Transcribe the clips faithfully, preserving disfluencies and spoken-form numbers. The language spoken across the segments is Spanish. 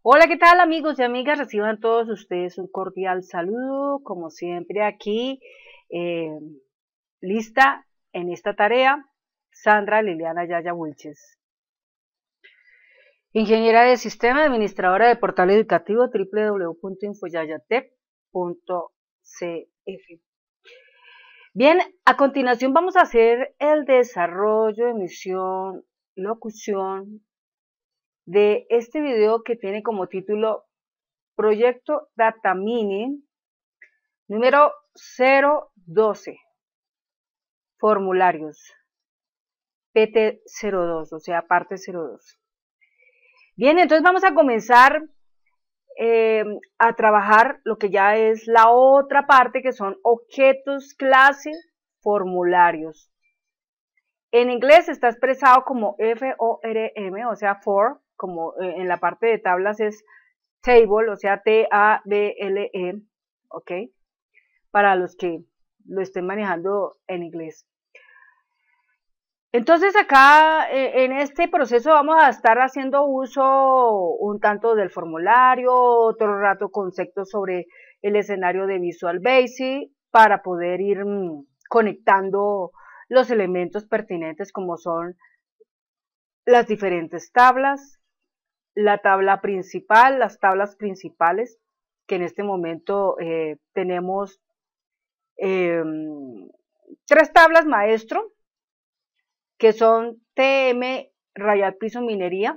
Hola, ¿qué tal amigos y amigas? Reciban todos ustedes un cordial saludo, como siempre aquí, eh, lista en esta tarea, Sandra Liliana Yaya Wilches. Ingeniera de Sistema, administradora de portal educativo w w w punto infoyayatep punto c f. Bien, a continuación vamos a hacer el desarrollo, emisión, locución de este video que tiene como título Proyecto Data Mining número cero doce, formularios, P T cero dos, o sea, parte cero dos. Bien, entonces vamos a comenzar eh, a trabajar lo que ya es la otra parte, que son objetos, clase, formularios. En inglés está expresado como F O R M, o sea, for, como en la parte de tablas es table, o sea, T A B L E, ¿ok? Para los que lo estén manejando en inglés. Entonces acá eh, en este proceso vamos a estar haciendo uso un tanto del formulario, otro rato conceptos sobre el escenario de Visual Basic para poder ir mmm, conectando los elementos pertinentes como son las diferentes tablas, la tabla principal, las tablas principales que en este momento eh, tenemos eh, tres tablas maestro, que son T M rayal piso minería,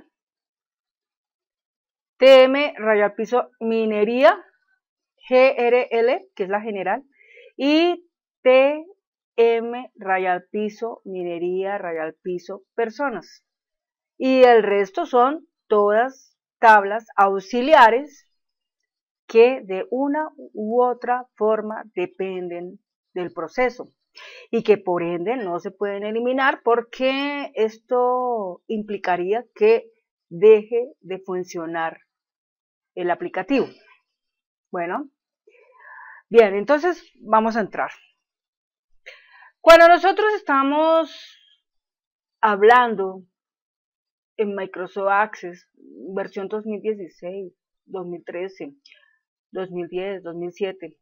T M rayal piso minería, G R L, que es la general, y T M rayal piso minería rayal piso personas. Y el resto son todas tablas auxiliares que de una u otra forma dependen del proceso y que por ende no se pueden eliminar porque esto implicaría que deje de funcionar el aplicativo. Bueno, bien, entonces vamos a entrar. Cuando nosotros estamos hablando en Microsoft Access, versión dos mil dieciséis, dos mil trece, dos mil diez, dos mil siete,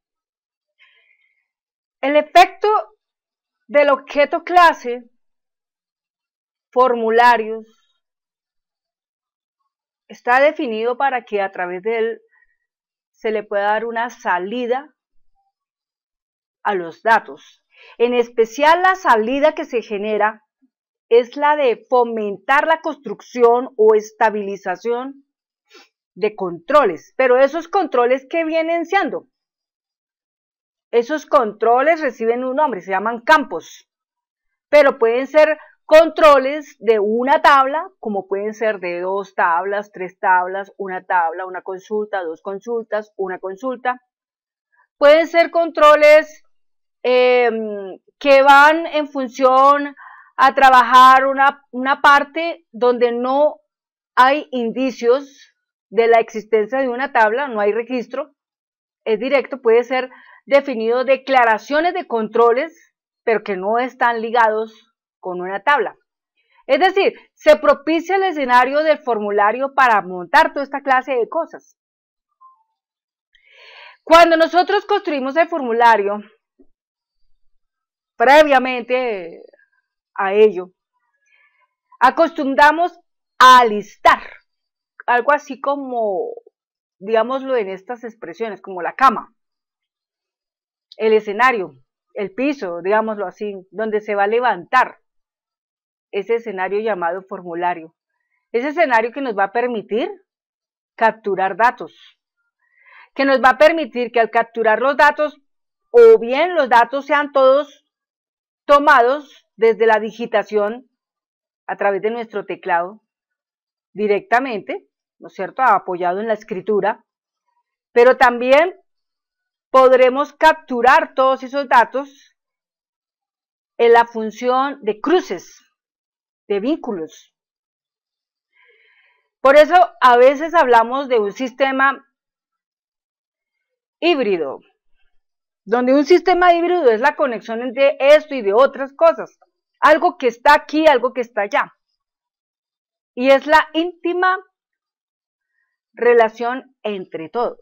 el efecto del objeto clase, formularios, está definido para que a través de él se le pueda dar una salida a los datos. En especial la salida que se genera es la de fomentar la construcción o estabilización de controles. Pero esos controles, ¿qué vienen siendo? Esos controles reciben un nombre, se llaman campos. Pero pueden ser controles de una tabla, como pueden ser de dos tablas, tres tablas, una tabla, una consulta, dos consultas, una consulta. Pueden ser controles eh, que van en función a trabajar una, una parte donde no hay indicios de la existencia de una tabla, no hay registro, es directo, puede ser definido declaraciones de controles, pero que no están ligados con una tabla. Es decir, se propicia el escenario del formulario para montar toda esta clase de cosas. Cuando nosotros construimos el formulario, previamente a ello, acostumbramos a alistar, algo así como, digámoslo en estas expresiones, como la cama, el escenario, el piso, digámoslo así, donde se va a levantar ese escenario llamado formulario. Ese escenario que nos va a permitir capturar datos, que nos va a permitir que al capturar los datos, o bien los datos sean todos tomados desde la digitación a través de nuestro teclado directamente, ¿no es cierto?, apoyado en la escritura, pero también podremos capturar todos esos datos en la función de cruces, de vínculos. Por eso a veces hablamos de un sistema híbrido, donde un sistema híbrido es la conexión entre esto y de otras cosas, algo que está aquí, algo que está allá, y es la íntima relación entre todo.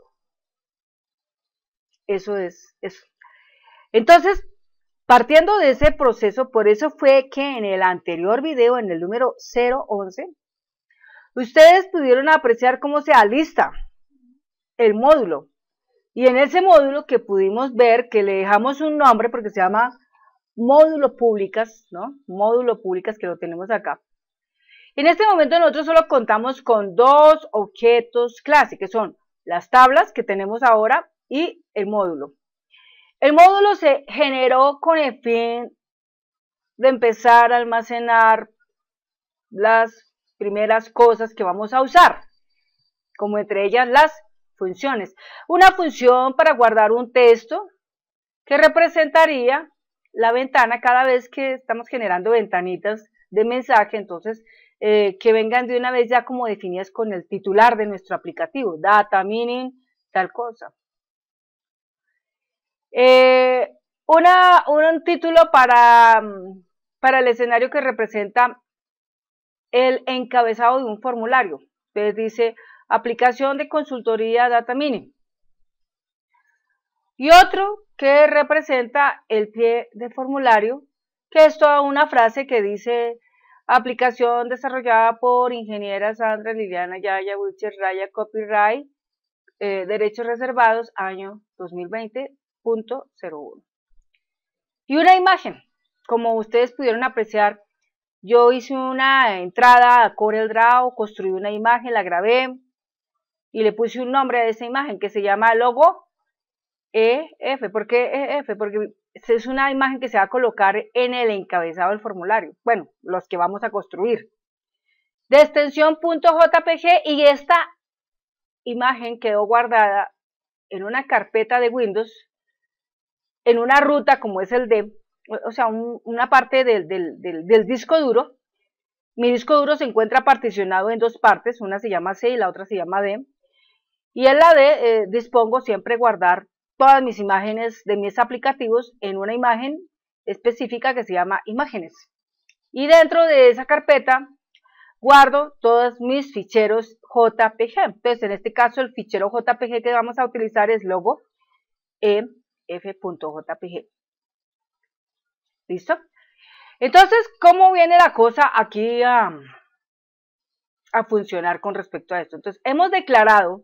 Eso es eso. Entonces, partiendo de ese proceso, por eso fue que en el anterior video, en el número cero once, ustedes pudieron apreciar cómo se alista el módulo. Y en ese módulo que pudimos ver que le dejamos un nombre porque se llama módulo públicas, ¿no? Módulo públicas, que lo tenemos acá. En este momento nosotros solo contamos con dos objetos clase, que son las tablas que tenemos ahora y el módulo. El módulo se generó con el fin de empezar a almacenar las primeras cosas que vamos a usar, como entre ellas las funciones. Una función para guardar un texto que representaría la ventana cada vez que estamos generando ventanitas de mensaje, entonces eh, que vengan de una vez ya como definidas con el titular de nuestro aplicativo, data, meaning, tal cosa. Eh, una, un título para, para el escenario que representa el encabezado de un formulario. Entonces dice aplicación de consultoría data meaning. Y otro que representa el pie de formulario, que es toda una frase que dice aplicación desarrollada por ingeniera Sandra Liliana Yaya Wilcher Raya Copyright, eh, derechos reservados, año dos mil veinte punto cero uno. Y una imagen, como ustedes pudieron apreciar, yo hice una entrada a CorelDRAW, construí una imagen, la grabé y le puse un nombre a esa imagen que se llama logo E F. ¿Por qué E F? Porque es una imagen que se va a colocar en el encabezado del formulario. Bueno, los que vamos a construir. De extensión .jpg, y esta imagen quedó guardada en una carpeta de Windows, en una ruta como es el D, o sea, un, una parte del, del, del, del disco duro. Mi disco duro se encuentra particionado en dos partes, una se llama C y la otra se llama D. Y en la D eh, dispongo siempre guardar todas mis imágenes de mis aplicativos en una imagen específica que se llama imágenes. Y dentro de esa carpeta guardo todos mis ficheros J P G. Entonces, en este caso, el fichero J P G que vamos a utilizar es logo E F punto J P G. ¿Listo? Entonces, ¿cómo viene la cosa aquí a, a funcionar con respecto a esto? Entonces, hemos declarado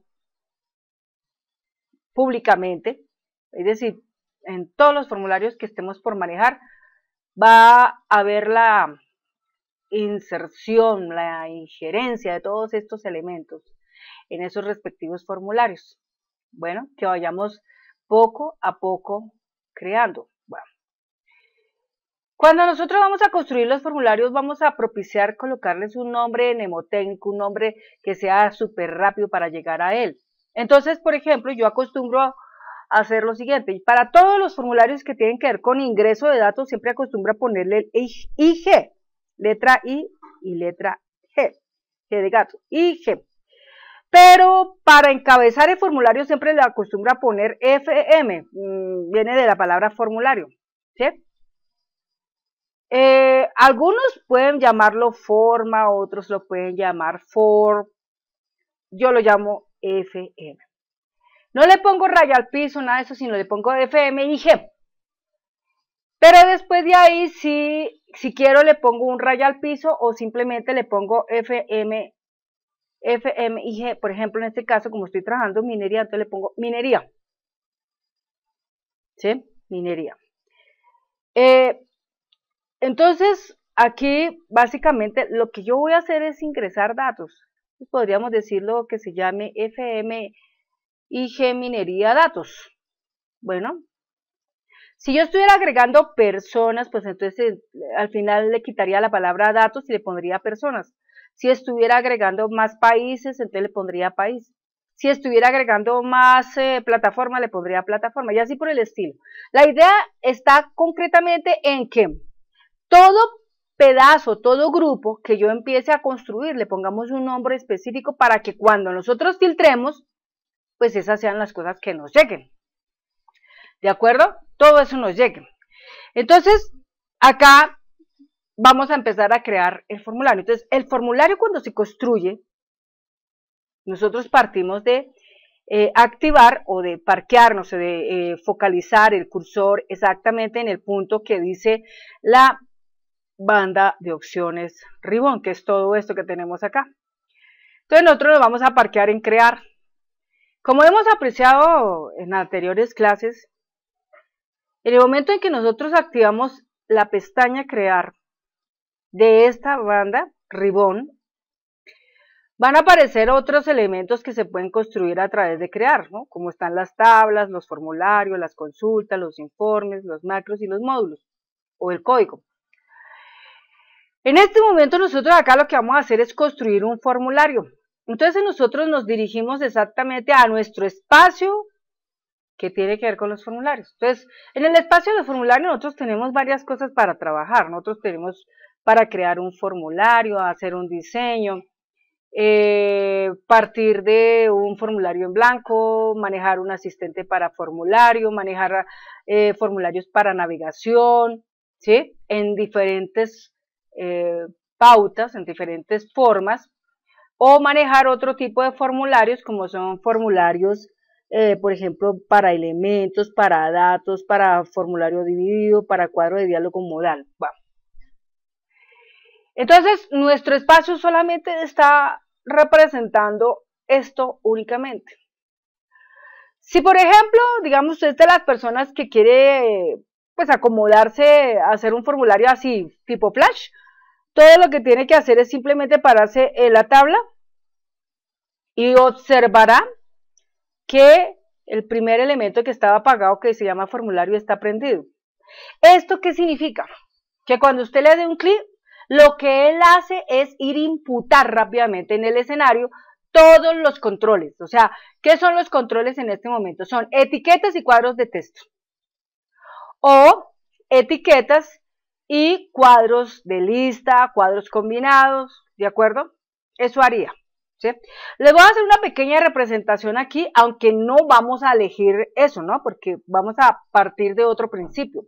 públicamente, es decir, en todos los formularios que estemos por manejar, va a haber la inserción, la injerencia de todos estos elementos en esos respectivos formularios. Bueno, que vayamos poco a poco creando. Bueno. Cuando nosotros vamos a construir los formularios, vamos a propiciar colocarles un nombre mnemotécnico, un nombre que sea súper rápido para llegar a él. Entonces, por ejemplo, yo acostumbro a hacer lo siguiente, y para todos los formularios que tienen que ver con ingreso de datos, siempre acostumbro a ponerle el I G, letra I y letra G, G de gato, I G. Pero para encabezar el formulario siempre le acostumbro a poner F M, mmm, viene de la palabra formulario, ¿sí? Eh, algunos pueden llamarlo forma, otros lo pueden llamar for, yo lo llamo F M. No le pongo raya al piso, nada de eso, sino le pongo F M y G. Pero después de ahí, si, si quiero, le pongo un raya al piso o simplemente le pongo F M, F M y G. Por ejemplo, en este caso, como estoy trabajando en minería, entonces le pongo minería. ¿Sí? Minería. Eh, entonces, aquí, básicamente, lo que yo voy a hacer es ingresar datos. Podríamos decirlo que se llame F M y G minería datos. Bueno, si yo estuviera agregando personas, pues entonces al final le quitaría la palabra datos y le pondría personas. Si estuviera agregando más países, entonces le pondría país. Si estuviera agregando más eh, plataforma, le pondría plataforma, y así por el estilo. La idea está concretamente en que todo pedazo, todo grupo que yo empiece a construir, le pongamos un nombre específico para que cuando nosotros filtremos, pues esas sean las cosas que nos lleguen. ¿De acuerdo? Todo eso nos llegue. Entonces, acá vamos a empezar a crear el formulario. Entonces, el formulario cuando se construye, Nosotros partimos de eh, activar o de parquearnos, o de eh, focalizar el cursor exactamente en el punto que dice la banda de opciones Ribbon, que es todo esto que tenemos acá. Entonces nosotros nos vamos a parquear en crear. Como hemos apreciado en anteriores clases, en el momento en que nosotros activamos la pestaña crear de esta banda Ribbon, van a aparecer otros elementos que se pueden construir a través de crear, ¿no? Como están las tablas, los formularios, las consultas, los informes, los macros y los módulos, o el código. En este momento nosotros acá lo que vamos a hacer es construir un formulario. Entonces nosotros nos dirigimos exactamente a nuestro espacio que tiene que ver con los formularios. Entonces, en el espacio de los formularios nosotros tenemos varias cosas para trabajar. Nosotros tenemos para crear un formulario, hacer un diseño, eh, partir de un formulario en blanco, manejar un asistente para formulario, manejar eh, formularios para navegación, ¿sí? En diferentes eh, pautas, en diferentes formas, o manejar otro tipo de formularios como son formularios, eh, por ejemplo, para elementos, para datos, para formulario dividido, para cuadro de diálogo modal. Bueno. Entonces, nuestro espacio solamente está representando esto únicamente. Si, por ejemplo, digamos, usted es de las personas que quiere, pues, acomodarse a hacer un formulario así, tipo flash, todo lo que tiene que hacer es simplemente pararse en la tabla y observará que el primer elemento que estaba apagado, que se llama formulario, está prendido. ¿Esto qué significa? Que cuando usted le dé un clic, lo que él hace es ir a imputar rápidamente en el escenario todos los controles. O sea, ¿qué son los controles en este momento? Son etiquetas y cuadros de texto. O etiquetas y cuadros de lista, cuadros combinados, ¿de acuerdo? Eso haría, ¿sí? Les voy a hacer una pequeña representación aquí, aunque no vamos a elegir eso, ¿no? Porque vamos a partir de otro principio.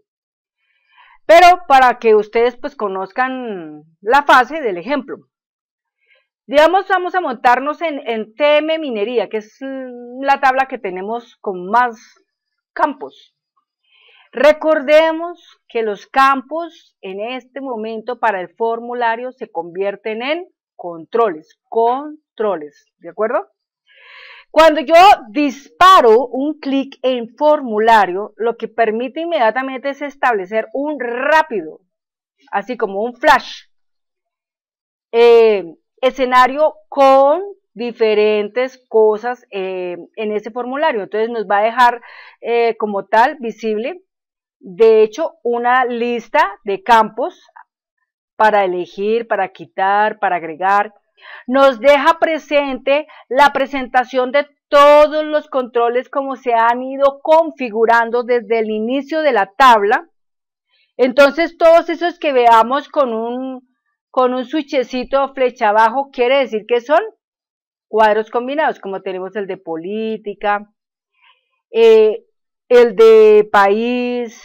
Pero para que ustedes pues conozcan la fase del ejemplo. Digamos, vamos a montarnos en, en T M Minería, que es la tabla que tenemos con más campos. Recordemos que los campos en este momento para el formulario se convierten en controles, controles, ¿de acuerdo? Cuando yo disparo un clic en formulario, lo que permite inmediatamente es establecer un rápido, así como un flash, eh, escenario con diferentes cosas eh, en ese formulario. Entonces nos va a dejar eh, como tal visible, de hecho, una lista de campos para elegir, para quitar, para agregar. Nos deja presente la presentación de todos los controles como se han ido configurando desde el inicio de la tabla. Entonces todos esos que veamos con un, con un switchecito o flecha abajo quiere decir que son cuadros combinados, como tenemos el de política, eh, el de país,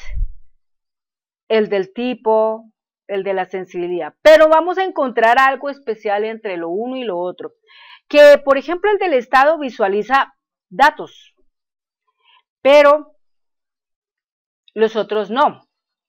el del tipo, el de la sensibilidad, pero vamos a encontrar algo especial entre lo uno y lo otro, que por ejemplo el del estado visualiza datos, pero los otros no.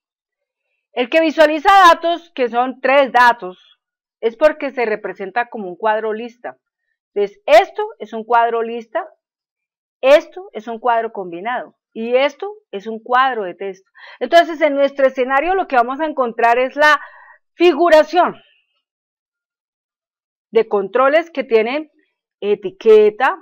El que visualiza datos, que son tres datos, es porque se representa como un cuadro lista. Entonces esto es un cuadro lista, esto es un cuadro combinado y esto es un cuadro de texto. Entonces en nuestro escenario lo que vamos a encontrar es la figuración de controles que tienen etiqueta,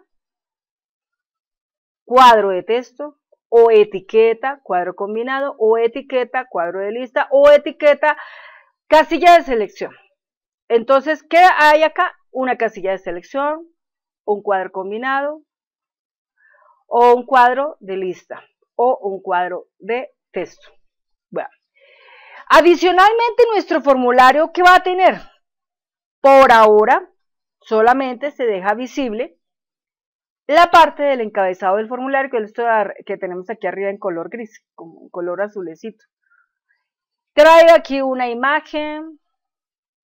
cuadro de texto, o etiqueta, cuadro combinado, o etiqueta, cuadro de lista, o etiqueta, casilla de selección. Entonces, ¿qué hay acá? Una casilla de selección, un cuadro combinado, o un cuadro de lista, o un cuadro de texto. Bueno, adicionalmente nuestro formulario, ¿qué va a tener? Por ahora, solamente se deja visible la parte del encabezado del formulario, que es esto que tenemos aquí arriba en color gris, con color azulecito. Trae aquí una imagen,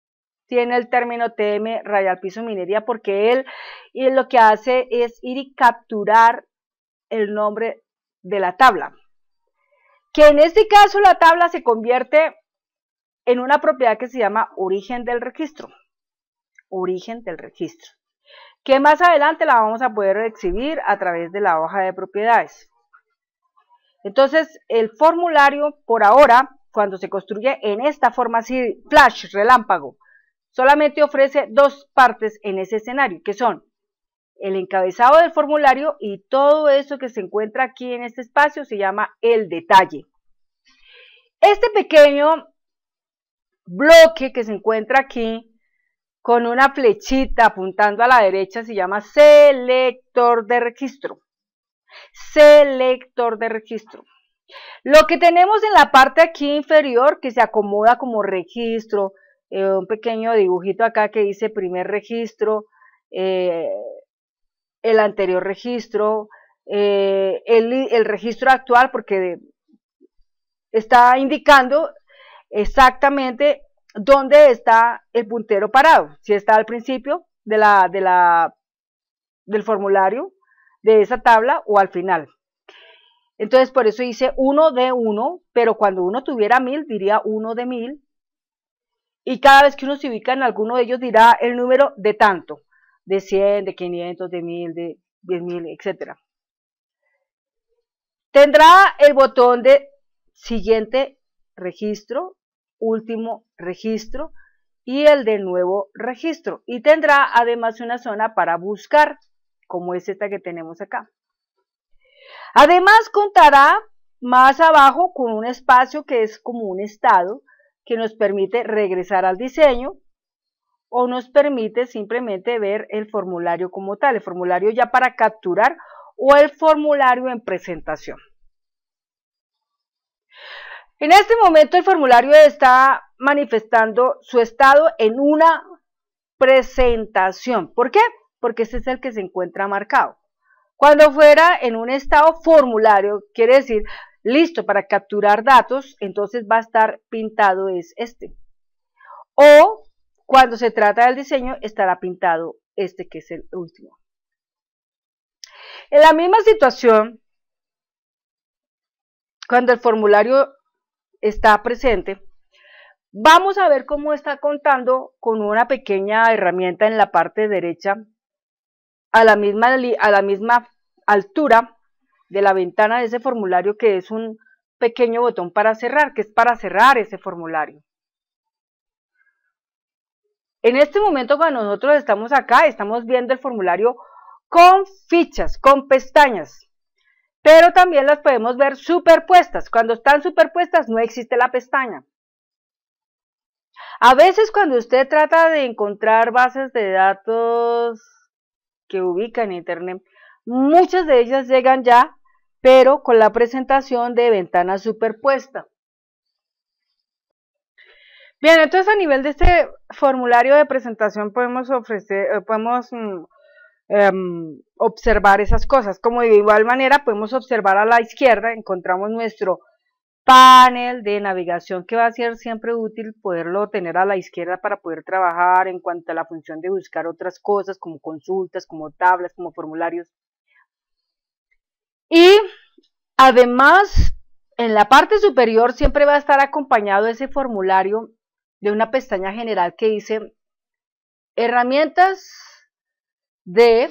tiene el término T M rayal piso minería, porque él y lo que hace es ir y capturar el nombre de la tabla. Que en este caso la tabla se convierte en una propiedad que se llama origen del registro. Origen del registro. Que más adelante la vamos a poder exhibir a través de la hoja de propiedades. Entonces, el formulario, por ahora, cuando se construye en esta forma así, flash, relámpago, solamente ofrece dos partes en ese escenario, que son el encabezado del formulario y todo eso que se encuentra aquí en este espacio se llama el detalle. Este pequeño bloque que se encuentra aquí con una flechita apuntando a la derecha se llama selector de registro. Selector de registro. Lo que tenemos en la parte aquí inferior que se acomoda como registro, eh, un pequeño dibujito acá que dice primer registro, eh, el anterior registro, eh, el, el registro actual, porque está indicando exactamente dónde está el puntero parado, si está al principio de la, de la, del formulario, de esa tabla o al final. Entonces por eso dice uno de uno, pero cuando uno tuviera mil diría uno de mil, y cada vez que uno se ubica en alguno de ellos dirá el número de tanto, de cien, de quinientos, de mil, de diez mil, etcétera. Tendrá el botón de siguiente registro, último registro y el de nuevo registro, y tendrá además una zona para buscar, como es esta que tenemos acá. Además contará más abajo con un espacio que es como un estado que nos permite regresar al diseño o nos permite simplemente ver el formulario como tal, el formulario ya para capturar o el formulario en presentación. En este momento el formulario está manifestando su estado en una presentación. ¿Por qué? Porque este es el que se encuentra marcado. Cuando fuera en un estado formulario, quiere decir, listo para capturar datos, entonces va a estar pintado es este. O cuando se trata del diseño, estará pintado este que es el último. En la misma situación, cuando el formulario está presente, vamos a ver cómo está contando con una pequeña herramienta en la parte derecha, a la misma, a la misma altura de la ventana de ese formulario, que es un pequeño botón para cerrar, que es para cerrar ese formulario. En este momento, cuando nosotros estamos acá, estamos viendo el formulario con fichas, con pestañas, pero también las podemos ver superpuestas. Cuando están superpuestas no existe la pestaña. A veces cuando usted trata de encontrar bases de datos que ubica en internet, muchas de ellas llegan ya, pero con la presentación de ventana superpuesta. Bien, entonces a nivel de este formulario de presentación podemos ofrecer, podemos um, um, observar esas cosas. Como de igual manera podemos observar a la izquierda, encontramos nuestro panel de navegación, que va a ser siempre útil poderlo tener a la izquierda para poder trabajar en cuanto a la función de buscar otras cosas como consultas, como tablas, como formularios. Y además en la parte superior siempre va a estar acompañado ese formulario de una pestaña general que dice herramientas de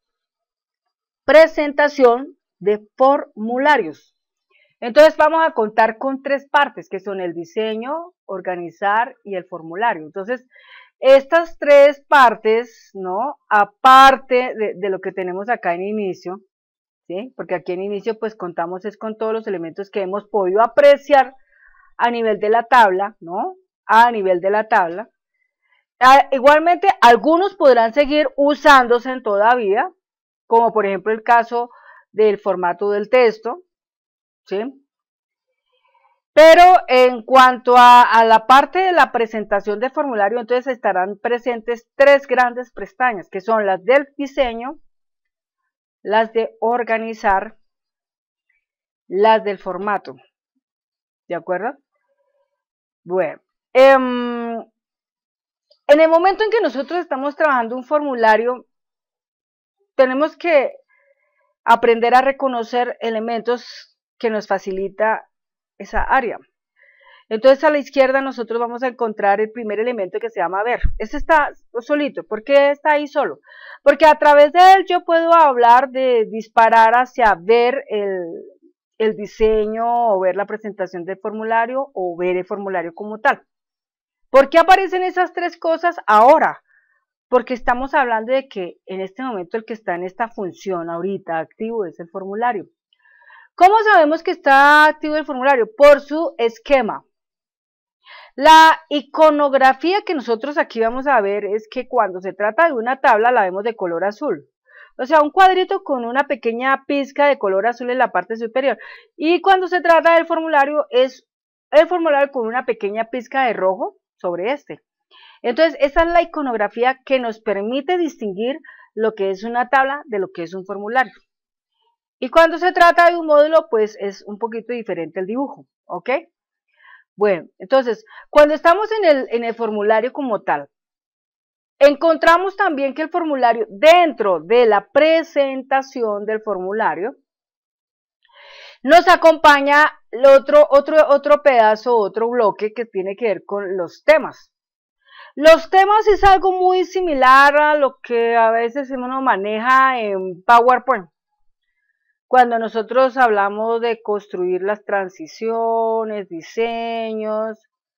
presentación de formularios. Entonces vamos a contar con tres partes, que son el diseño, organizar y el formulario. Entonces estas tres partes, ¿no? Aparte de, de lo que tenemos acá en inicio, ¿sí? Porque aquí en inicio pues contamos es con todos los elementos que hemos podido apreciar a nivel de la tabla, ¿no? A nivel de la tabla. Ah, igualmente algunos podrán seguir usándose todavía, como por ejemplo el caso del formato del texto, ¿sí? Pero en cuanto a, a la parte de la presentación del formulario, entonces estarán presentes tres grandes pestañas, que son las del diseño, las de organizar, las del formato. ¿De acuerdo? Bueno, eh, En el momento en que nosotros estamos trabajando un formulario, tenemos que aprender a reconocer elementos que nos facilita esa área. Entonces a la izquierda nosotros vamos a encontrar el primer elemento que se llama ver. Este está solito. ¿Por qué está ahí solo? Porque a través de él yo puedo hablar de disparar hacia ver el, el diseño o ver la presentación del formulario o ver el formulario como tal. ¿Por qué aparecen esas tres cosas ahora? Porque estamos hablando de que en este momento el que está en esta función ahorita activo es el formulario. ¿Cómo sabemos que está activo el formulario? Por su esquema. La iconografía que nosotros aquí vamos a ver es que cuando se trata de una tabla la vemos de color azul. O sea, un cuadrito con una pequeña pizca de color azul en la parte superior. Y cuando se trata del formulario es el formulario con una pequeña pizca de rojo sobre este. Entonces, esa es la iconografía que nos permite distinguir lo que es una tabla de lo que es un formulario. Y cuando se trata de un módulo, pues es un poquito diferente el dibujo, ¿ok? Bueno, entonces, cuando estamos en el, en el formulario como tal, encontramos también que el formulario, dentro de la presentación del formulario, nos acompaña el otro, otro, otro pedazo, otro bloque que tiene que ver con los temas. Los temas es algo muy similar a lo que a veces uno maneja en PowerPoint. Cuando nosotros hablamos de construir las transiciones, diseños,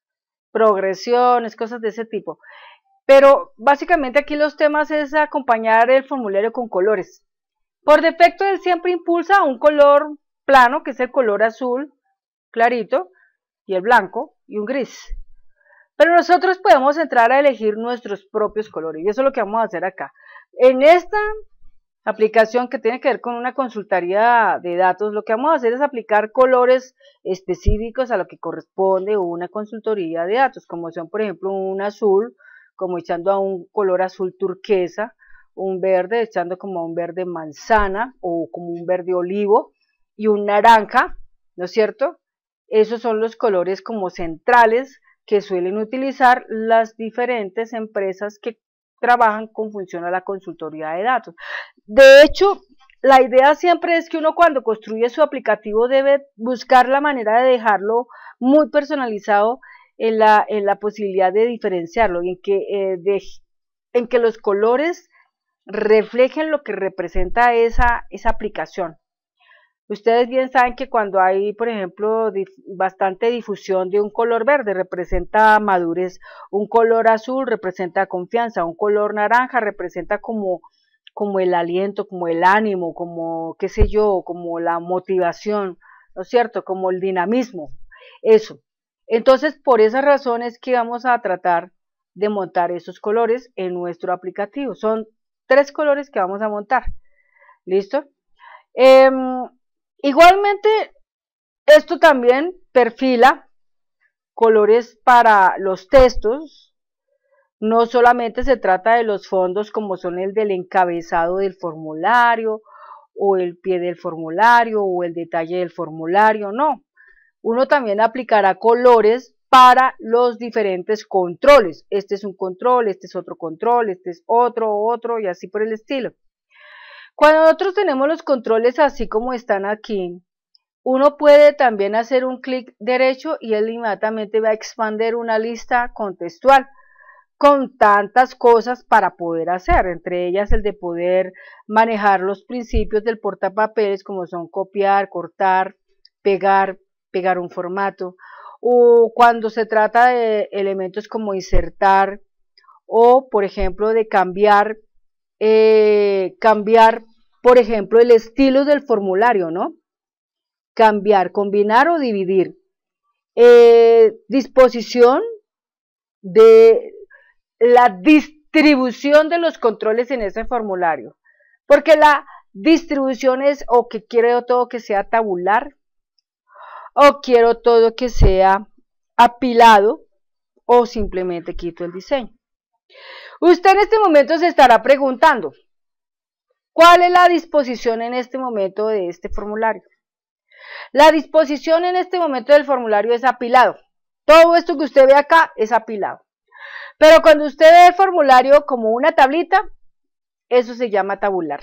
progresiones, cosas de ese tipo. Pero básicamente aquí los temas es acompañar el formulario con colores. Por defecto él siempre impulsa un color plano, que es el color azul clarito, y el blanco, y un gris. Pero nosotros podemos entrar a elegir nuestros propios colores, y eso es lo que vamos a hacer acá. En esta aplicación que tiene que ver con una consultoría de datos, lo que vamos a hacer es aplicar colores específicos a lo que corresponde una consultoría de datos, como son por ejemplo un azul, como echando a un color azul turquesa, un verde echando como a un verde manzana o como un verde olivo y un naranja, ¿no es cierto? Esos son los colores como centrales que suelen utilizar las diferentes empresas que trabajan con función a la consultoría de datos. De hecho, la idea siempre es que uno cuando construye su aplicativo debe buscar la manera de dejarlo muy personalizado en la, en la posibilidad de diferenciarlo y en que, eh, de, en que los colores reflejen lo que representa esa, esa aplicación. Ustedes bien saben que cuando hay, por ejemplo, dif bastante difusión de un color verde representa madurez, un color azul representa confianza, un color naranja representa como, como el aliento, como el ánimo, como qué sé yo, como la motivación, ¿no es cierto? Como el dinamismo, eso. Entonces, por esas razones que vamos a tratar de montar esos colores en nuestro aplicativo. Son tres colores que vamos a montar, ¿listo? Eh, Igualmente, esto también perfila colores para los textos. No solamente se trata de los fondos como son el del encabezado del formulario, o el pie del formulario, o el detalle del formulario, no. Uno también aplicará colores para los diferentes controles. Este es un control, este es otro control, este es otro, otro, y así por el estilo. Cuando nosotros tenemos los controles así como están aquí, uno puede también hacer un clic derecho y él inmediatamente va a expandir una lista contextual con tantas cosas para poder hacer, entre ellas el de poder manejar los principios del portapapeles como son copiar, cortar, pegar, pegar un formato, o cuando se trata de elementos como insertar o por ejemplo de cambiar Eh, cambiar, por ejemplo, el estilo del formulario, ¿no? Cambiar, combinar o dividir. Eh, disposición de la distribución de los controles en ese formulario. Porque la distribución es o que quiero todo que sea tabular, o quiero todo que sea apilado, o simplemente quito el diseño. Usted en este momento se estará preguntando, ¿cuál es la disposición en este momento de este formulario? La disposición en este momento del formulario es apilado. Todo esto que usted ve acá es apilado. Pero cuando usted ve el formulario como una tablita, eso se llama tabular.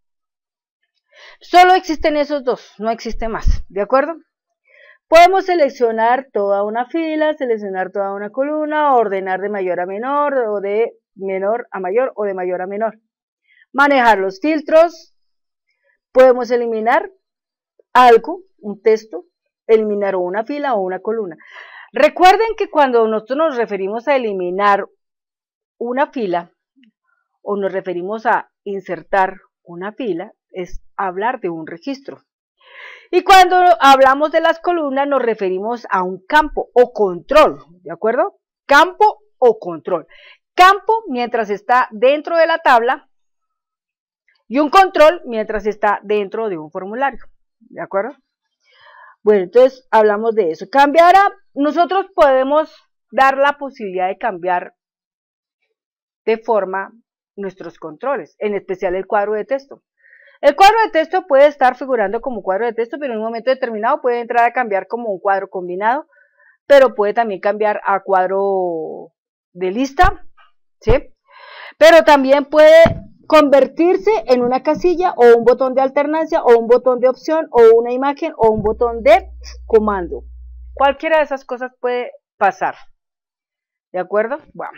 Solo existen esos dos, no existe más, ¿de acuerdo? Podemos seleccionar toda una fila, seleccionar toda una columna, ordenar de mayor a menor, o de menor a mayor, o de mayor a menor. Manejar los filtros, podemos eliminar algo, un texto, eliminar una fila o una columna. Recuerden que cuando nosotros nos referimos a eliminar una fila, o nos referimos a insertar una fila, es hablar de un registro. Y cuando hablamos de las columnas nos referimos a un campo o control, ¿de acuerdo? Campo o control. Campo mientras está dentro de la tabla y un control mientras está dentro de un formulario, ¿de acuerdo? Bueno, entonces hablamos de eso. Cambiar a, nosotros podemos dar la posibilidad de cambiar de forma nuestros controles, en especial el cuadro de texto. El cuadro de texto puede estar figurando como cuadro de texto, pero en un momento determinado puede entrar a cambiar como un cuadro combinado, pero puede también cambiar a cuadro de lista, ¿sí? Pero también puede convertirse en una casilla o un botón de alternancia o un botón de opción o una imagen o un botón de comando. Cualquiera de esas cosas puede pasar, ¿de acuerdo? Bueno.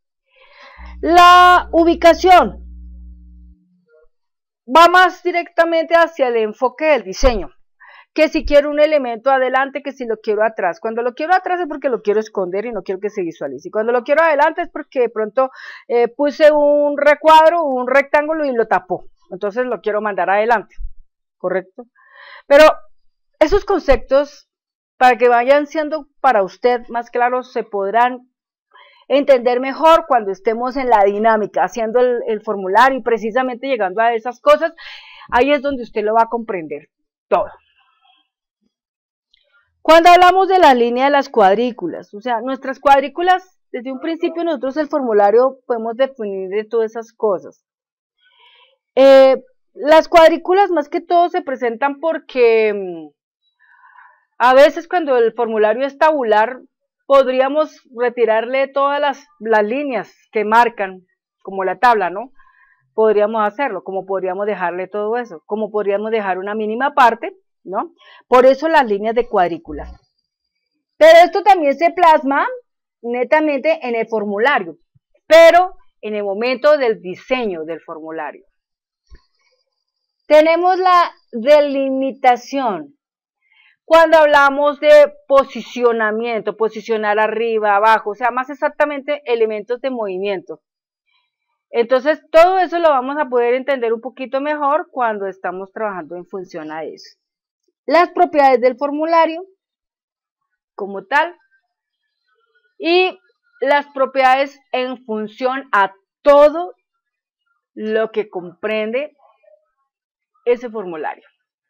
La ubicación va más directamente hacia el enfoque del diseño, que si quiero un elemento adelante, que si lo quiero atrás. Cuando lo quiero atrás es porque lo quiero esconder y no quiero que se visualice. Y cuando lo quiero adelante es porque de pronto eh, puse un recuadro, un rectángulo y lo tapó. Entonces lo quiero mandar adelante, ¿correcto? Pero esos conceptos, para que vayan siendo para usted más claros, se podrán entender mejor cuando estemos en la dinámica, haciendo el, el formulario y precisamente llegando a esas cosas. Ahí es donde usted lo va a comprender todo. Cuando hablamos de la línea de las cuadrículas, o sea, nuestras cuadrículas, desde un principio nosotros el formulario podemos definir de todas esas cosas. Eh, las cuadrículas más que todo se presentan porque a veces cuando el formulario es tabular, podríamos retirarle todas las, las líneas que marcan, como la tabla, ¿no? Podríamos hacerlo, como podríamos dejarle todo eso, como podríamos dejar una mínima parte, ¿no? Por eso las líneas de cuadrícula. Pero esto también se plasma netamente en el formulario, pero en el momento del diseño del formulario. Tenemos la delimitación. Cuando hablamos de posicionamiento, posicionar arriba, abajo, o sea, más exactamente elementos de movimiento. Entonces, todo eso lo vamos a poder entender un poquito mejor cuando estamos trabajando en función a eso. Las propiedades del formulario, como tal, y las propiedades en función a todo lo que comprende ese formulario.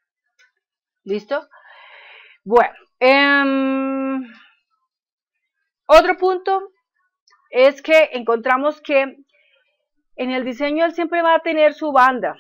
¿Listo? Bueno, eh, otro punto es que encontramos que en el diseño él siempre va a tener su banda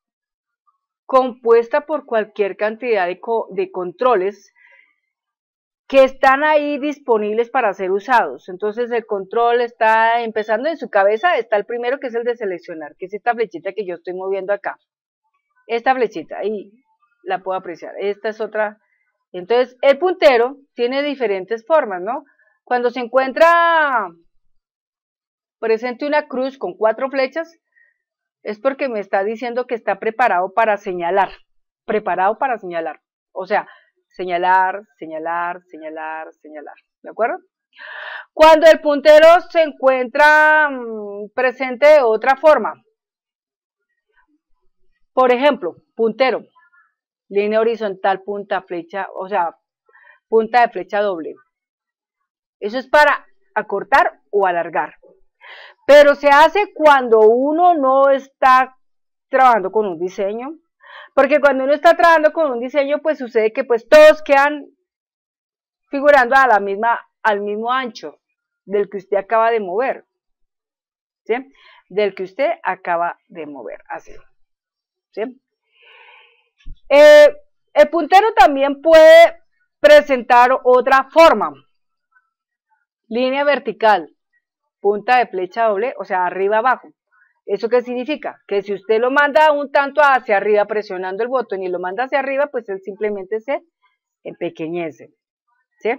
compuesta por cualquier cantidad de, co de controles que están ahí disponibles para ser usados. Entonces el control está empezando en su cabeza, está el primero que es el de seleccionar, que es esta flechita que yo estoy moviendo acá. Esta flechita, ahí la puedo apreciar. Esta es otra. Entonces, el puntero tiene diferentes formas, ¿no? Cuando se encuentra presente una cruz con cuatro flechas, es porque me está diciendo que está preparado para señalar. Preparado para señalar. O sea, señalar, señalar, señalar, señalar. ¿De acuerdo? Cuando el puntero se encuentra mmm, presente de otra forma. Por ejemplo, puntero. Línea horizontal, punta, flecha, o sea, punta de flecha doble. Eso es para acortar o alargar. Pero se hace cuando uno no está trabajando con un diseño. Porque cuando uno está trabajando con un diseño, pues sucede que pues todos quedan figurando a la misma, al mismo ancho del que usted acaba de mover. ¿Sí? Del que usted acaba de mover. Así. ¿Sí? Eh, el puntero también puede presentar otra forma. Línea vertical, punta de flecha doble, o sea, arriba abajo. ¿Eso qué significa? Que si usted lo manda un tanto hacia arriba presionando el botón y lo manda hacia arriba, pues él simplemente se empequeñece, ¿sí?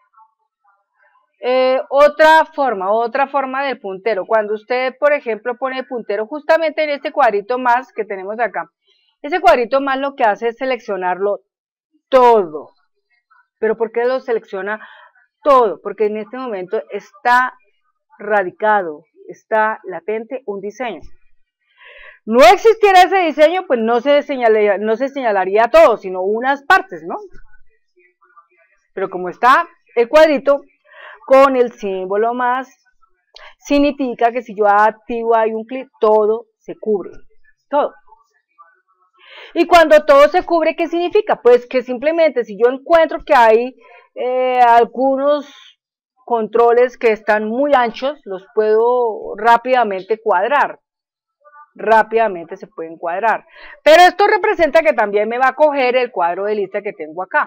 Eh, otra forma, otra forma del puntero, cuando usted, por ejemplo, pone el puntero justamente en este cuadrito más que tenemos acá, ese cuadrito más lo que hace es seleccionarlo todo. ¿Pero por qué lo selecciona todo? Porque en este momento está radicado, está latente un diseño. No existiera ese diseño, pues no se señalaría, no se señalaría todo, sino unas partes, ¿no? Pero como está el cuadrito con el símbolo más, significa que si yo activo ahí un clic, todo se cubre, todo. Y cuando todo se cubre, ¿qué significa? Pues que simplemente si yo encuentro que hay eh, algunos controles que están muy anchos, los puedo rápidamente cuadrar. Rápidamente se pueden cuadrar. Pero esto representa que también me va a coger el cuadro de lista que tengo acá.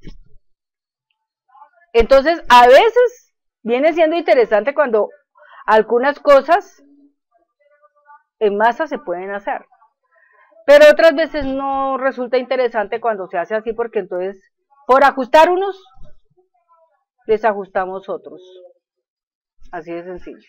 Entonces, a veces viene siendo interesante cuando algunas cosas en masa se pueden hacer. Pero otras veces no resulta interesante cuando se hace así, porque entonces, por ajustar unos, desajustamos otros. Así de sencillo.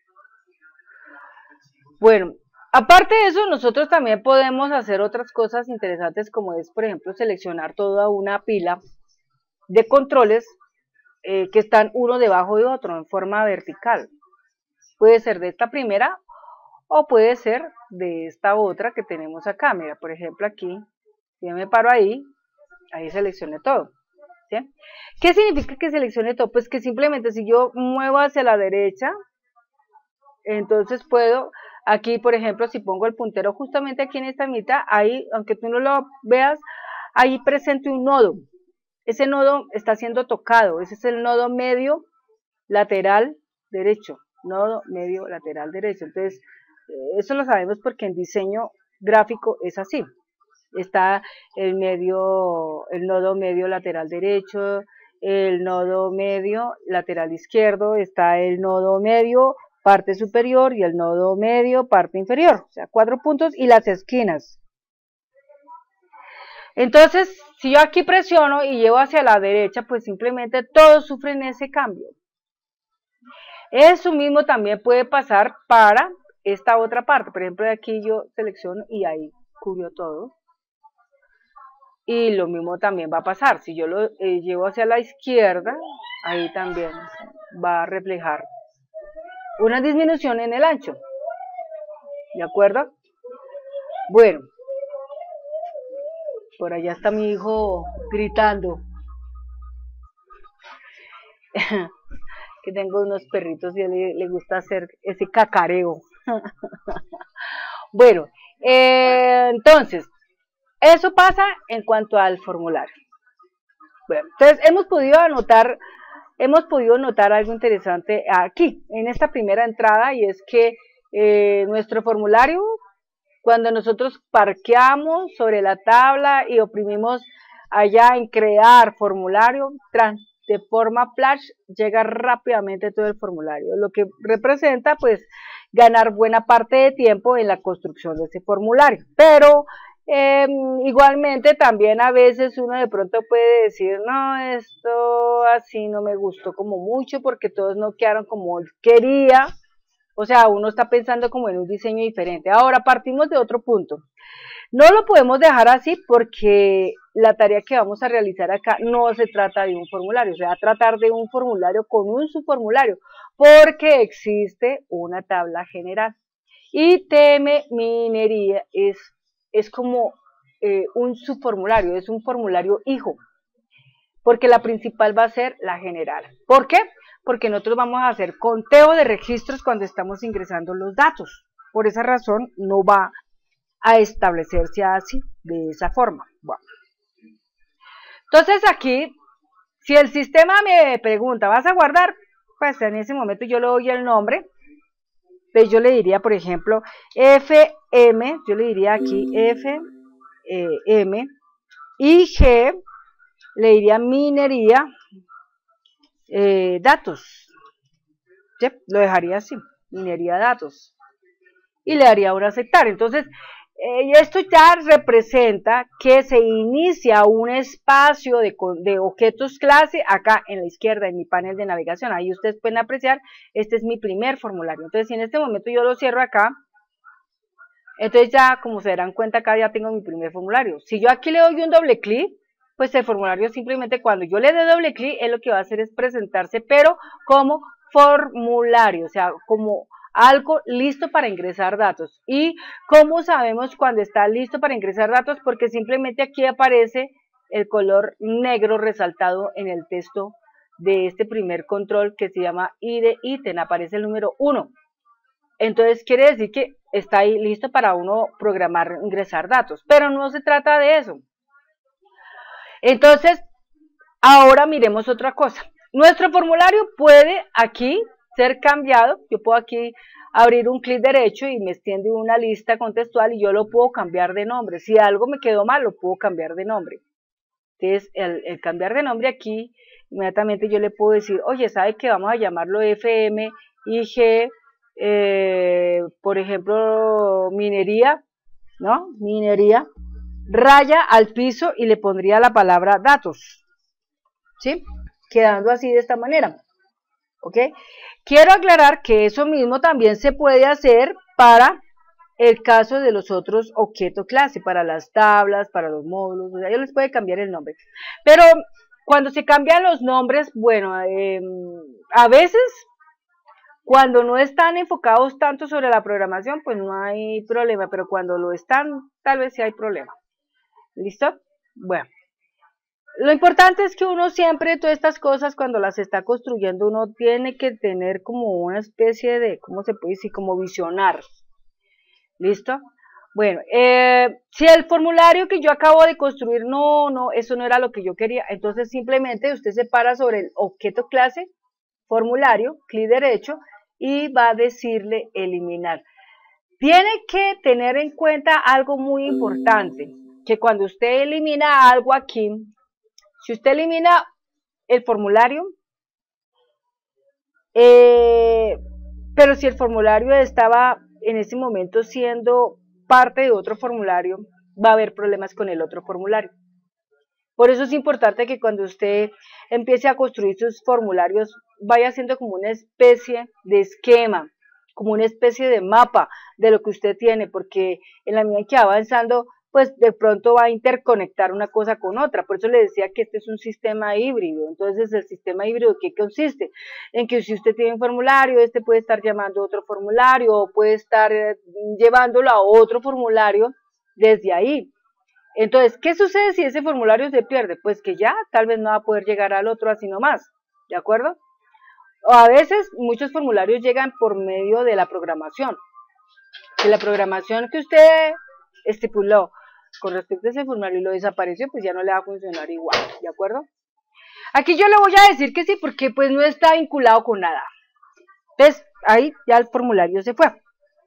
Bueno, aparte de eso, nosotros también podemos hacer otras cosas interesantes, como es, por ejemplo, seleccionar toda una pila de controles eh, que están uno debajo de otro, en forma vertical. Puede ser de esta primera, o puede ser de esta otra que tenemos acá. Mira, por ejemplo, aquí, si yo me paro ahí, ahí seleccioné todo, ¿sí? ¿Qué significa que seleccione todo? Pues que simplemente si yo muevo hacia la derecha, entonces puedo, aquí por ejemplo, si pongo el puntero justamente aquí en esta mitad, ahí, aunque tú no lo veas, ahí presente un nodo. Ese nodo está siendo tocado, ese es el nodo medio lateral derecho, nodo medio lateral derecho. Entonces, eso lo sabemos porque en diseño gráfico es así. Está el medio, el nodo medio lateral derecho, el nodo medio lateral izquierdo, está el nodo medio parte superior y el nodo medio parte inferior, o sea, cuatro puntos y las esquinas. Entonces, si yo aquí presiono y llevo hacia la derecha, pues simplemente todos sufren ese cambio. Eso mismo también puede pasar para esta otra parte. Por ejemplo, de aquí yo selecciono y ahí cubrió todo. Y lo mismo también va a pasar. Si yo lo eh, llevo hacia la izquierda, ahí también va a reflejar una disminución en el ancho. ¿De acuerdo? Bueno, por allá está mi hijo gritando. Que tengo unos perritos y a él le, le gusta hacer ese cacareo. Bueno, eh, entonces, eso pasa en cuanto al formulario. Bueno, entonces hemos podido anotar, hemos podido notar algo interesante aquí, en esta primera entrada, y es que eh, nuestro formulario, cuando nosotros parqueamos sobre la tabla y oprimimos allá en crear formulario, de forma flash llega rápidamente todo el formulario, lo que representa pues ganar buena parte de tiempo en la construcción de ese formulario. Pero eh, igualmente también a veces uno de pronto puede decir, no, esto así no me gustó como mucho porque todos no quedaron como quería. O sea, uno está pensando como en un diseño diferente. Ahora partimos de otro punto. No lo podemos dejar así porque la tarea que vamos a realizar acá no se trata de un formulario, se va a tratar de un formulario con un subformulario, porque existe una tabla general. Y T M Minería es, es como eh, un subformulario, es un formulario hijo, porque la principal va a ser la general. ¿Por qué? Porque nosotros vamos a hacer conteo de registros cuando estamos ingresando los datos. Por esa razón no va a establecerse así, de esa forma. Bueno. Entonces aquí, si el sistema me pregunta, ¿vas a guardar? Pues en ese momento yo le doy el nombre, pues yo le diría, por ejemplo, F M, yo le diría aquí F M, y G, le diría minería, eh, datos. ¿sí? Lo dejaría así, minería datos, y le daría un aceptar. Entonces, eh, esto ya representa que se inicia un espacio de, de objetos clase acá en la izquierda, en mi panel de navegación. Ahí ustedes pueden apreciar, este es mi primer formulario. Entonces, si en este momento yo lo cierro acá, entonces ya, como se darán cuenta, acá ya tengo mi primer formulario. Si yo aquí le doy un doble clic, pues el formulario simplemente cuando yo le dé doble clic, es lo que va a hacer es presentarse, pero como formulario, o sea, como algo listo para ingresar datos. ¿Y cómo sabemos cuando está listo para ingresar datos? Porque simplemente aquí aparece el color negro resaltado en el texto de este primer control que se llama I D ítem, aparece el número uno. Entonces quiere decir que está ahí listo para uno programar, ingresar datos, pero no se trata de eso. Entonces, ahora miremos otra cosa. Nuestro formulario puede aquí ser cambiado. Yo puedo aquí abrir un clic derecho y me extiende una lista contextual y yo lo puedo cambiar de nombre. Si algo me quedó mal, lo puedo cambiar de nombre. Entonces, el, el cambiar de nombre aquí, inmediatamente yo le puedo decir, oye, ¿sabe qué? Vamos a llamarlo F M I G, eh, por ejemplo, minería, ¿no? Minería, raya al piso y le pondría la palabra datos, ¿sí? Quedando así de esta manera, ¿ok? Quiero aclarar que eso mismo también se puede hacer para el caso de los otros objetos clase, para las tablas, para los módulos, o sea, yo les puede cambiar el nombre. Pero cuando se cambian los nombres, bueno, eh, a veces cuando no están enfocados tanto sobre la programación, pues no hay problema, pero cuando lo están, tal vez sí hay problema. ¿Listo? Bueno, lo importante es que uno siempre, todas estas cosas, cuando las está construyendo, uno tiene que tener como una especie de, ¿cómo se puede decir? Como visionar. ¿Listo? Bueno, eh, si el formulario que yo acabo de construir, no, no, eso no era lo que yo quería, entonces simplemente usted se para sobre el objeto clase, formulario, clic derecho, y va a decirle eliminar. Tiene que tener en cuenta algo muy importante, que cuando usted elimina algo aquí, si usted elimina el formulario, eh, pero si el formulario estaba en ese momento siendo parte de otro formulario, va a haber problemas con el otro formulario. Por eso es importante que cuando usted empiece a construir sus formularios, vaya haciendo como una especie de esquema, como una especie de mapa de lo que usted tiene, porque en la medida que va avanzando, pues de pronto va a interconectar una cosa con otra. Por eso le decía que este es un sistema híbrido. Entonces, el sistema híbrido, ¿qué consiste? En que si usted tiene un formulario, este puede estar llamando a otro formulario, o puede estar eh, llevándolo a otro formulario desde ahí. Entonces, ¿qué sucede si ese formulario se pierde? Pues que ya tal vez no va a poder llegar al otro así nomás, ¿de acuerdo? O a veces muchos formularios llegan por medio de la programación. Si la programación que usted estipuló con respecto a ese formulario lo desapareció, pues ya no le va a funcionar igual, ¿de acuerdo? Aquí yo le voy a decir que sí, porque pues no está vinculado con nada. Entonces, ahí ya el formulario se fue.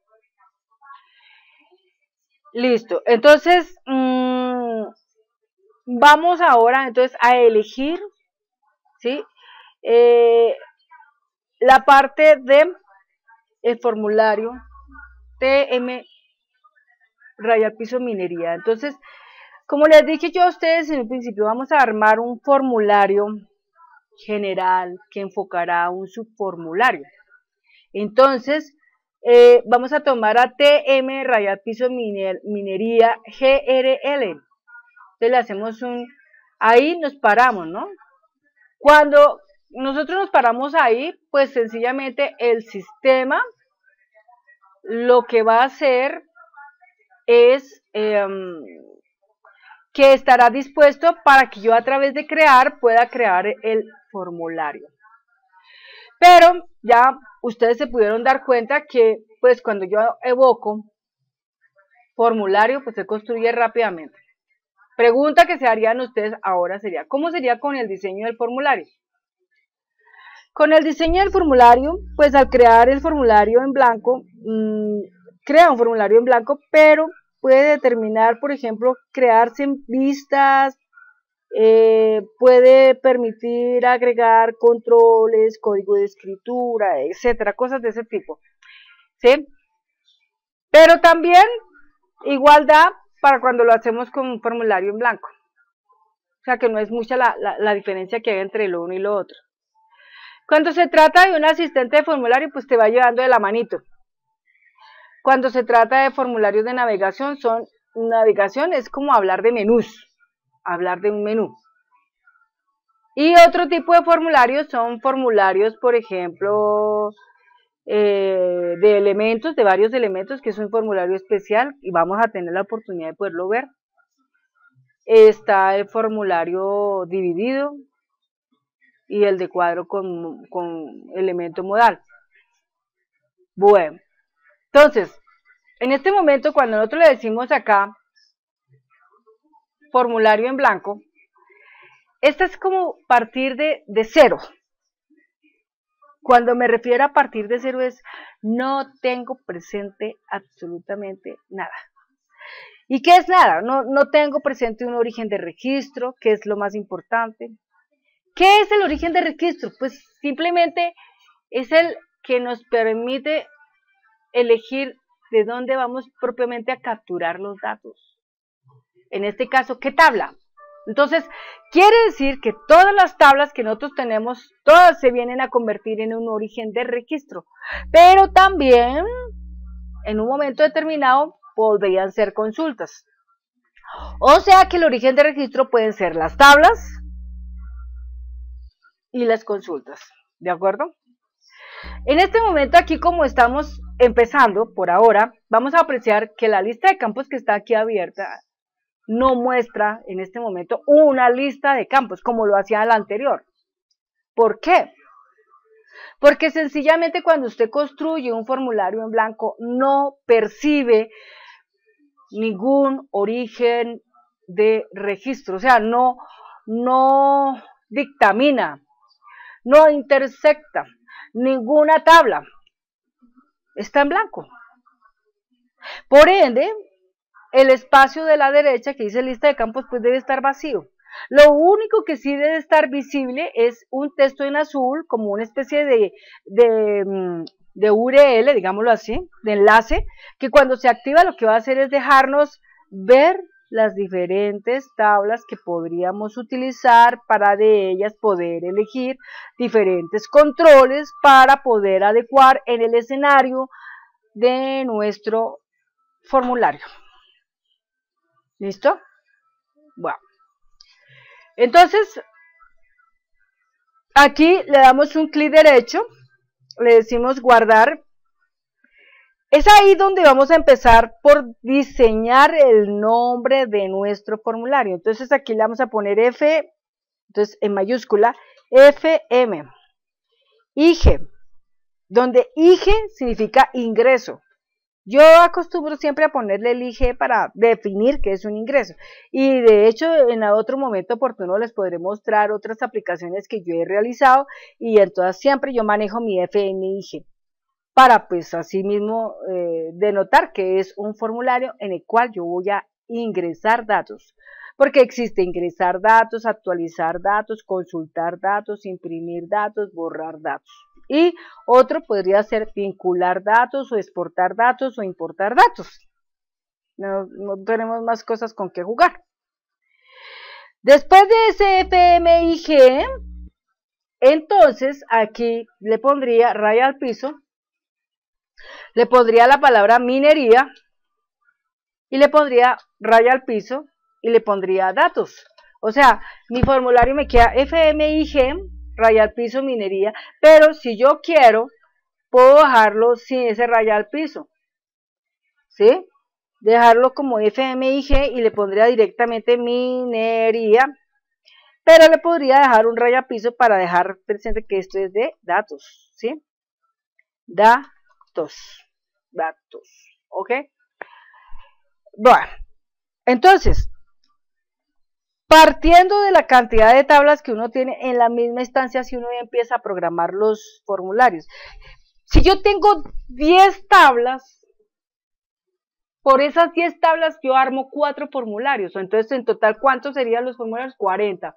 Listo, entonces, mmm, vamos ahora entonces a elegir, ¿sí? Eh, la parte de el formulario T M raya piso minería. Entonces, como les dije yo a ustedes en un principio, vamos a armar un formulario general que enfocará a un subformulario. Entonces, eh, vamos a tomar a T M raya piso miner, minería G R L. Entonces le hacemos un, ahí nos paramos, ¿no? Cuando nosotros nos paramos ahí, pues sencillamente el sistema lo que va a hacer es eh, que estará dispuesto para que yo a través de crear pueda crear el formulario. Pero ya ustedes se pudieron dar cuenta que pues cuando yo evoco formulario, pues se construye rápidamente. Pregunta que se harían ustedes ahora sería, ¿cómo sería con el diseño del formulario? Con el diseño del formulario, pues al crear el formulario en blanco, mmm, crea un formulario en blanco, pero puede determinar, por ejemplo, crearse en vistas, eh, puede permitir agregar controles, código de escritura, etcétera, cosas de ese tipo, ¿sí? Pero también igual da para cuando lo hacemos con un formulario en blanco. O sea que no es mucha la, la, la diferencia que hay entre lo uno y lo otro. Cuando se trata de un asistente de formulario, pues te va llevando de la manito. Cuando se trata de formularios de navegación, son navegación es como hablar de menús, hablar de un menú. Y otro tipo de formularios son formularios, por ejemplo, eh, de elementos, de varios elementos, que es un formulario especial y vamos a tener la oportunidad de poderlo ver. Está el formulario dividido y el de cuadro con, con elemento modal. Bueno, entonces, en este momento cuando nosotros le decimos acá formulario en blanco, este es como partir de, de cero. Cuando me refiero a partir de cero es no tengo presente absolutamente nada. ¿Y qué es nada? No, no tengo presente un origen de registro, que es lo más importante. ¿Qué es el origen de registro? Pues simplemente es el que nos permite elegir de dónde vamos propiamente a capturar los datos. En este caso, ¿qué tabla? Entonces, quiere decir que todas las tablas que nosotros tenemos, todas se vienen a convertir en un origen de registro. Pero también, en un momento determinado, podrían ser consultas. O sea que el origen de registro pueden ser las tablas y las consultas. ¿De acuerdo? En este momento aquí, como estamos empezando por ahora, vamos a apreciar que la lista de campos que está aquí abierta no muestra en este momento una lista de campos como lo hacía la anterior. ¿Por qué? Porque sencillamente cuando usted construye un formulario en blanco no percibe ningún origen de registro, o sea, no, no dictamina, no intersecta ninguna tabla, está en blanco. Por ende, el espacio de la derecha que dice lista de campos pues debe estar vacío. Lo único que sí debe estar visible es un texto en azul como una especie de, de, de U R L, digámoslo así, de enlace, que cuando se activa lo que va a hacer es dejarnos ver las diferentes tablas que podríamos utilizar para de ellas poder elegir diferentes controles para poder adecuar en el escenario de nuestro formulario. ¿Listo? Bueno. Entonces, aquí le damos un clic derecho, le decimos guardar. Es ahí donde vamos a empezar por diseñar el nombre de nuestro formulario. Entonces aquí le vamos a poner F, entonces en mayúscula, F M, I G, donde I G significa ingreso. Yo acostumbro siempre a ponerle el I G para definir qué es un ingreso. Y de hecho, en otro momento oportuno les podré mostrar otras aplicaciones que yo he realizado y en todas siempre yo manejo mi F M I G para pues así mismo eh, denotar que es un formulario en el cual yo voy a ingresar datos. Porque existe ingresar datos, actualizar datos, consultar datos, imprimir datos, borrar datos. Y otro podría ser vincular datos o exportar datos o importar datos. No, no tenemos más cosas con que jugar. Después de ese F M I G, entonces aquí le pondría raya al piso, le pondría la palabra minería y le pondría raya al piso y le pondría datos. O sea, mi formulario me queda F M I G, raya al piso, minería, pero si yo quiero, puedo dejarlo sin ese raya al piso, ¿sí? Dejarlo como F M I G y le pondría directamente minería, pero le podría dejar un raya al piso para dejar presente que esto es de datos, ¿sí? Datos, datos, ¿ok? Bueno, entonces, partiendo de la cantidad de tablas que uno tiene en la misma instancia, si uno ya empieza a programar los formularios. Si yo tengo diez tablas, por esas diez tablas yo armo cuatro formularios. Entonces, en total, ¿cuántos serían los formularios? cuarenta.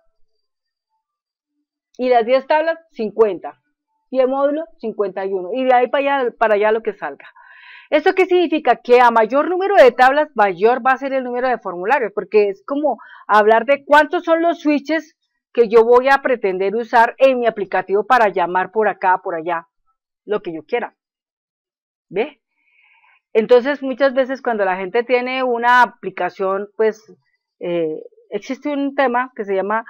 Y las diez tablas, cincuenta. Y el módulo, cincuenta y uno. Y de ahí para allá, para allá lo que salga. ¿Esto qué significa? Que a mayor número de tablas, mayor va a ser el número de formularios, porque es como hablar de cuántos son los switches que yo voy a pretender usar en mi aplicativo para llamar por acá, por allá, lo que yo quiera. ¿Ve? Entonces, muchas veces cuando la gente tiene una aplicación, pues, eh, existe un tema que se llama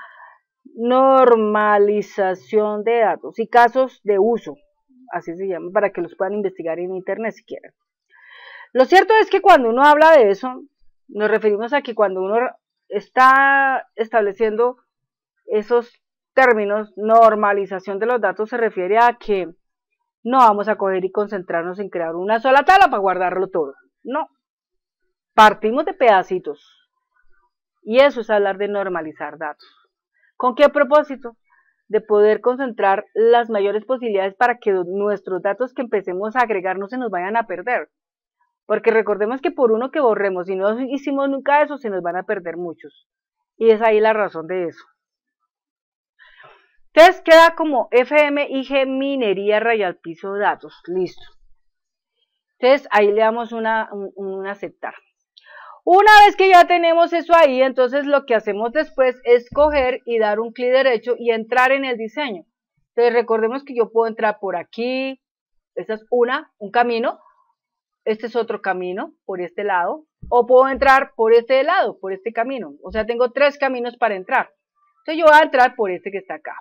normalización de datos y casos de uso, así se llama, para que los puedan investigar en internet si quieren. Lo cierto es que cuando uno habla de eso, nos referimos a que cuando uno está estableciendo esos términos, normalización de los datos, se refiere a que no vamos a coger y concentrarnos en crear una sola tabla para guardarlo todo. No. Partimos de pedacitos. Y eso es hablar de normalizar datos. ¿Con qué propósito? De poder concentrar las mayores posibilidades para que nuestros datos que empecemos a agregar no se nos vayan a perder. Porque recordemos que por uno que borremos, si no hicimos nunca eso, se nos van a perder muchos. Y es ahí la razón de eso. Entonces queda como F M I G minería raya al piso datos. Listo. Entonces ahí le damos una, un, un aceptar. Una vez que ya tenemos eso ahí, entonces lo que hacemos después es coger y dar un clic derecho y entrar en el diseño. Entonces recordemos que yo puedo entrar por aquí. Esta es una, un camino. Este es otro camino, por este lado. O puedo entrar por este lado, por este camino. O sea, tengo tres caminos para entrar. Entonces yo voy a entrar por este que está acá.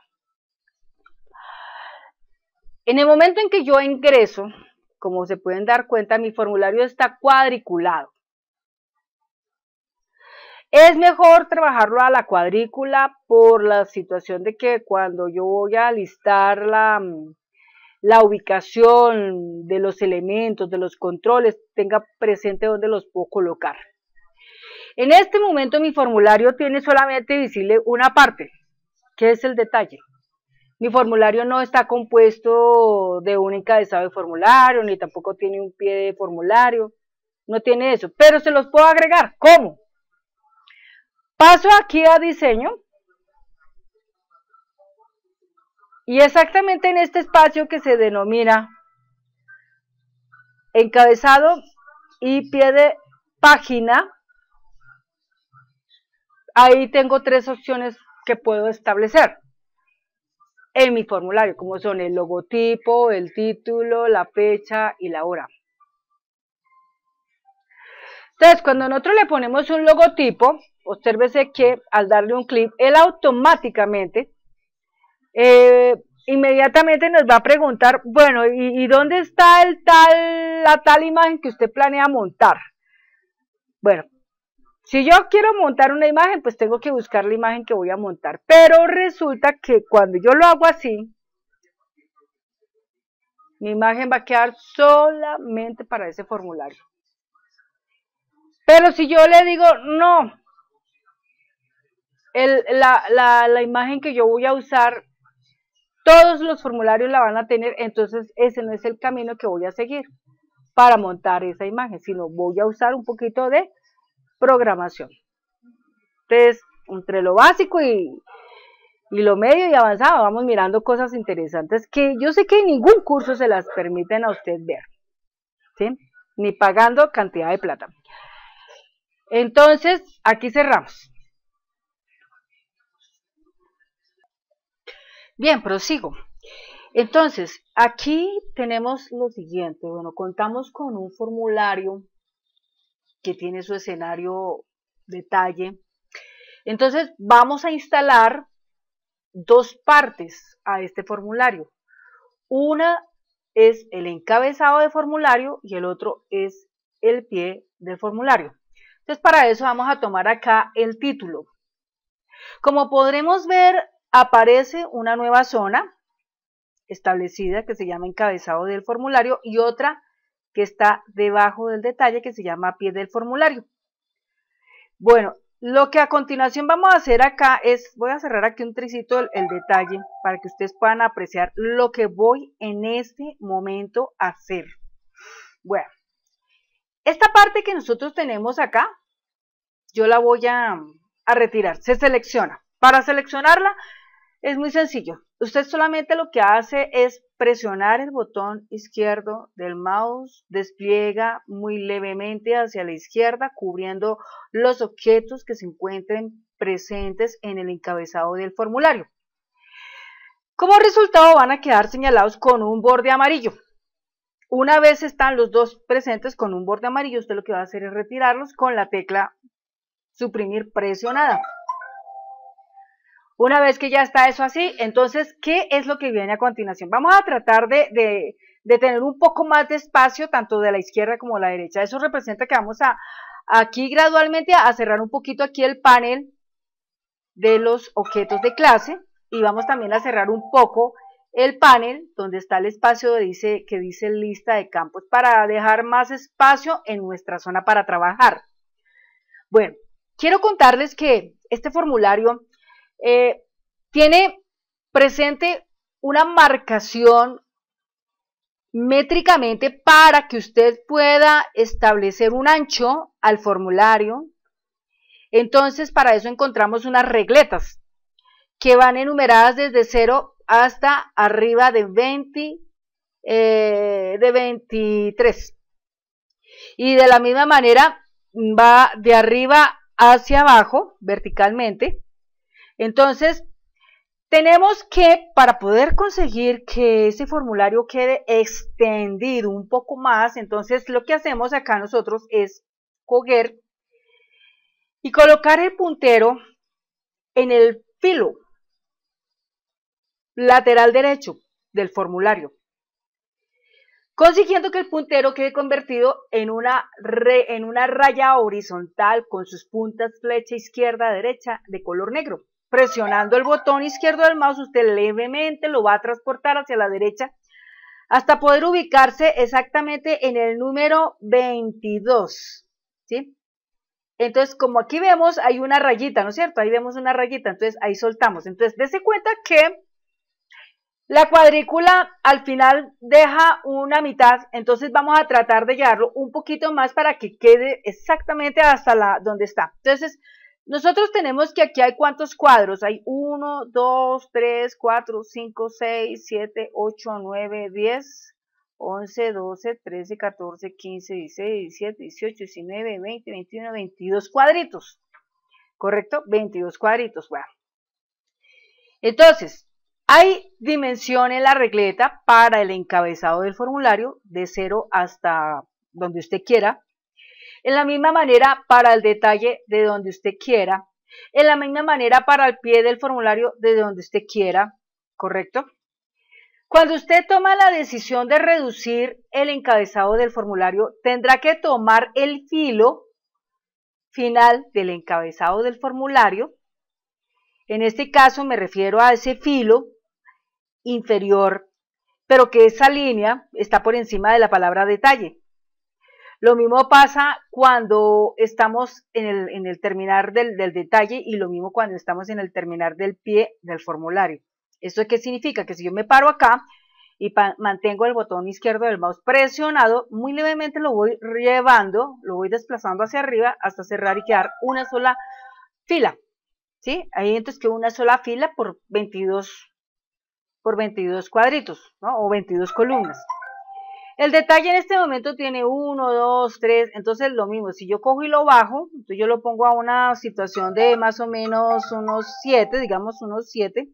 En el momento en que yo ingreso, como se pueden dar cuenta, mi formulario está cuadriculado. Es mejor trabajarlo a la cuadrícula por la situación de que cuando yo voy a listar la, la ubicación de los elementos, de los controles, tenga presente dónde los puedo colocar. En este momento mi formulario tiene solamente visible una parte, que es el detalle. Mi formulario no está compuesto de un encabezado de formulario, ni tampoco tiene un pie de formulario, no tiene eso, pero se los puedo agregar. ¿Cómo? Paso aquí a diseño y exactamente en este espacio que se denomina encabezado y pie de página, ahí tengo tres opciones que puedo establecer en mi formulario, como son el logotipo, el título, la fecha y la hora. Entonces, cuando nosotros le ponemos un logotipo, obsérvese que al darle un clic, él automáticamente, eh, inmediatamente nos va a preguntar, bueno, ¿y, y dónde está el tal, la tal imagen que usted planea montar? Bueno, si yo quiero montar una imagen, pues tengo que buscar la imagen que voy a montar. Pero resulta que cuando yo lo hago así, mi imagen va a quedar solamente para ese formulario. Pero si yo le digo, no, el, la, la, la imagen que yo voy a usar, todos los formularios la van a tener, entonces ese no es el camino que voy a seguir para montar esa imagen, sino voy a usar un poquito de programación. Entonces, entre lo básico y, y lo medio y avanzado, vamos mirando cosas interesantes que yo sé que en ningún curso se las permiten a usted ver, ¿sí? Ni pagando cantidad de plata. Entonces, aquí cerramos. Bien, prosigo. Entonces, aquí tenemos lo siguiente. Bueno, contamos con un formulario que tiene su escenario detalle. Entonces, vamos a instalar dos partes a este formulario. Una es el encabezado de formulario y el otro es el pie del formulario. Entonces, para eso vamos a tomar acá el título. Como podremos ver, aparece una nueva zona establecida que se llama encabezado del formulario y otra que está debajo del detalle que se llama pie del formulario. Bueno, lo que a continuación vamos a hacer acá es, voy a cerrar aquí un tricito el, el detalle para que ustedes puedan apreciar lo que voy en este momento a hacer. Bueno, esta parte que nosotros tenemos acá, yo la voy a, a retirar. Se selecciona. Para seleccionarla es muy sencillo. Usted solamente lo que hace es presionar el botón izquierdo del mouse, despliega muy levemente hacia la izquierda, cubriendo los objetos que se encuentren presentes en el encabezado del formulario. Como resultado van a quedar señalados con un borde amarillo. Una vez están los dos presentes con un borde amarillo, usted lo que va a hacer es retirarlos con la tecla suprimir presionada. Una vez que ya está eso así, entonces, ¿qué es lo que viene a continuación? Vamos a tratar de, de, de tener un poco más de espacio, tanto de la izquierda como de la derecha. Eso representa que vamos a, aquí gradualmente a cerrar un poquito aquí el panel de los objetos de clase, y vamos también a cerrar un poco el panel donde está el espacio de dice, que dice lista de campos, para dejar más espacio en nuestra zona para trabajar. Bueno, quiero contarles que este formulario Eh, tiene presente una marcación métricamente para que usted pueda establecer un ancho al formulario. Entonces, para eso encontramos unas regletas que van enumeradas desde cero hasta arriba de veinte, eh, de veintitrés. Y de la misma manera va de arriba hacia abajo, verticalmente. Entonces, tenemos que, para poder conseguir que ese formulario quede extendido un poco más, entonces lo que hacemos acá nosotros es coger y colocar el puntero en el filo lateral derecho del formulario, consiguiendo que el puntero quede convertido en una, re, en una raya horizontal con sus puntas flecha izquierda-derecha de color negro. Presionando el botón izquierdo del mouse, usted levemente lo va a transportar hacia la derecha hasta poder ubicarse exactamente en el número veintidós, ¿sí? Entonces, como aquí vemos, hay una rayita, ¿no es cierto? Ahí vemos una rayita, entonces ahí soltamos. Entonces, dése cuenta que la cuadrícula al final deja una mitad, entonces vamos a tratar de llevarlo un poquito más para que quede exactamente hasta la donde está. Entonces, nosotros tenemos que aquí hay cuántos cuadros, hay uno, dos, tres, cuatro, cinco, seis, siete, ocho, nueve, diez, once, doce, trece, catorce, quince, dieciséis, diecisiete, dieciocho, diecinueve, veinte, veintiuno, veintidós cuadritos, ¿correcto? veintidós cuadritos, bueno. Entonces, hay dimensión en la regleta para el encabezado del formulario de cero hasta donde usted quiera. En la misma manera para el detalle de donde usted quiera, en la misma manera para el pie del formulario de donde usted quiera, ¿correcto? Cuando usted toma la decisión de reducir el encabezado del formulario, tendrá que tomar el filo final del encabezado del formulario. En este caso me refiero a ese filo inferior, pero que esa línea está por encima de la palabra detalle. Lo mismo pasa cuando estamos en el, en el terminar del, del detalle y lo mismo cuando estamos en el terminar del pie del formulario. ¿Esto qué significa? Que si yo me paro acá y mantengo el botón izquierdo del mouse presionado, muy levemente lo voy llevando, lo voy desplazando hacia arriba hasta cerrar y quedar una sola fila, ¿sí? Ahí entonces queda una sola fila por veintidós, por veintidós cuadritos, ¿no? O veintidós columnas. El detalle en este momento tiene uno, dos, tres, entonces lo mismo, si yo cojo y lo bajo, entonces yo lo pongo a una situación de más o menos unos siete, digamos unos siete,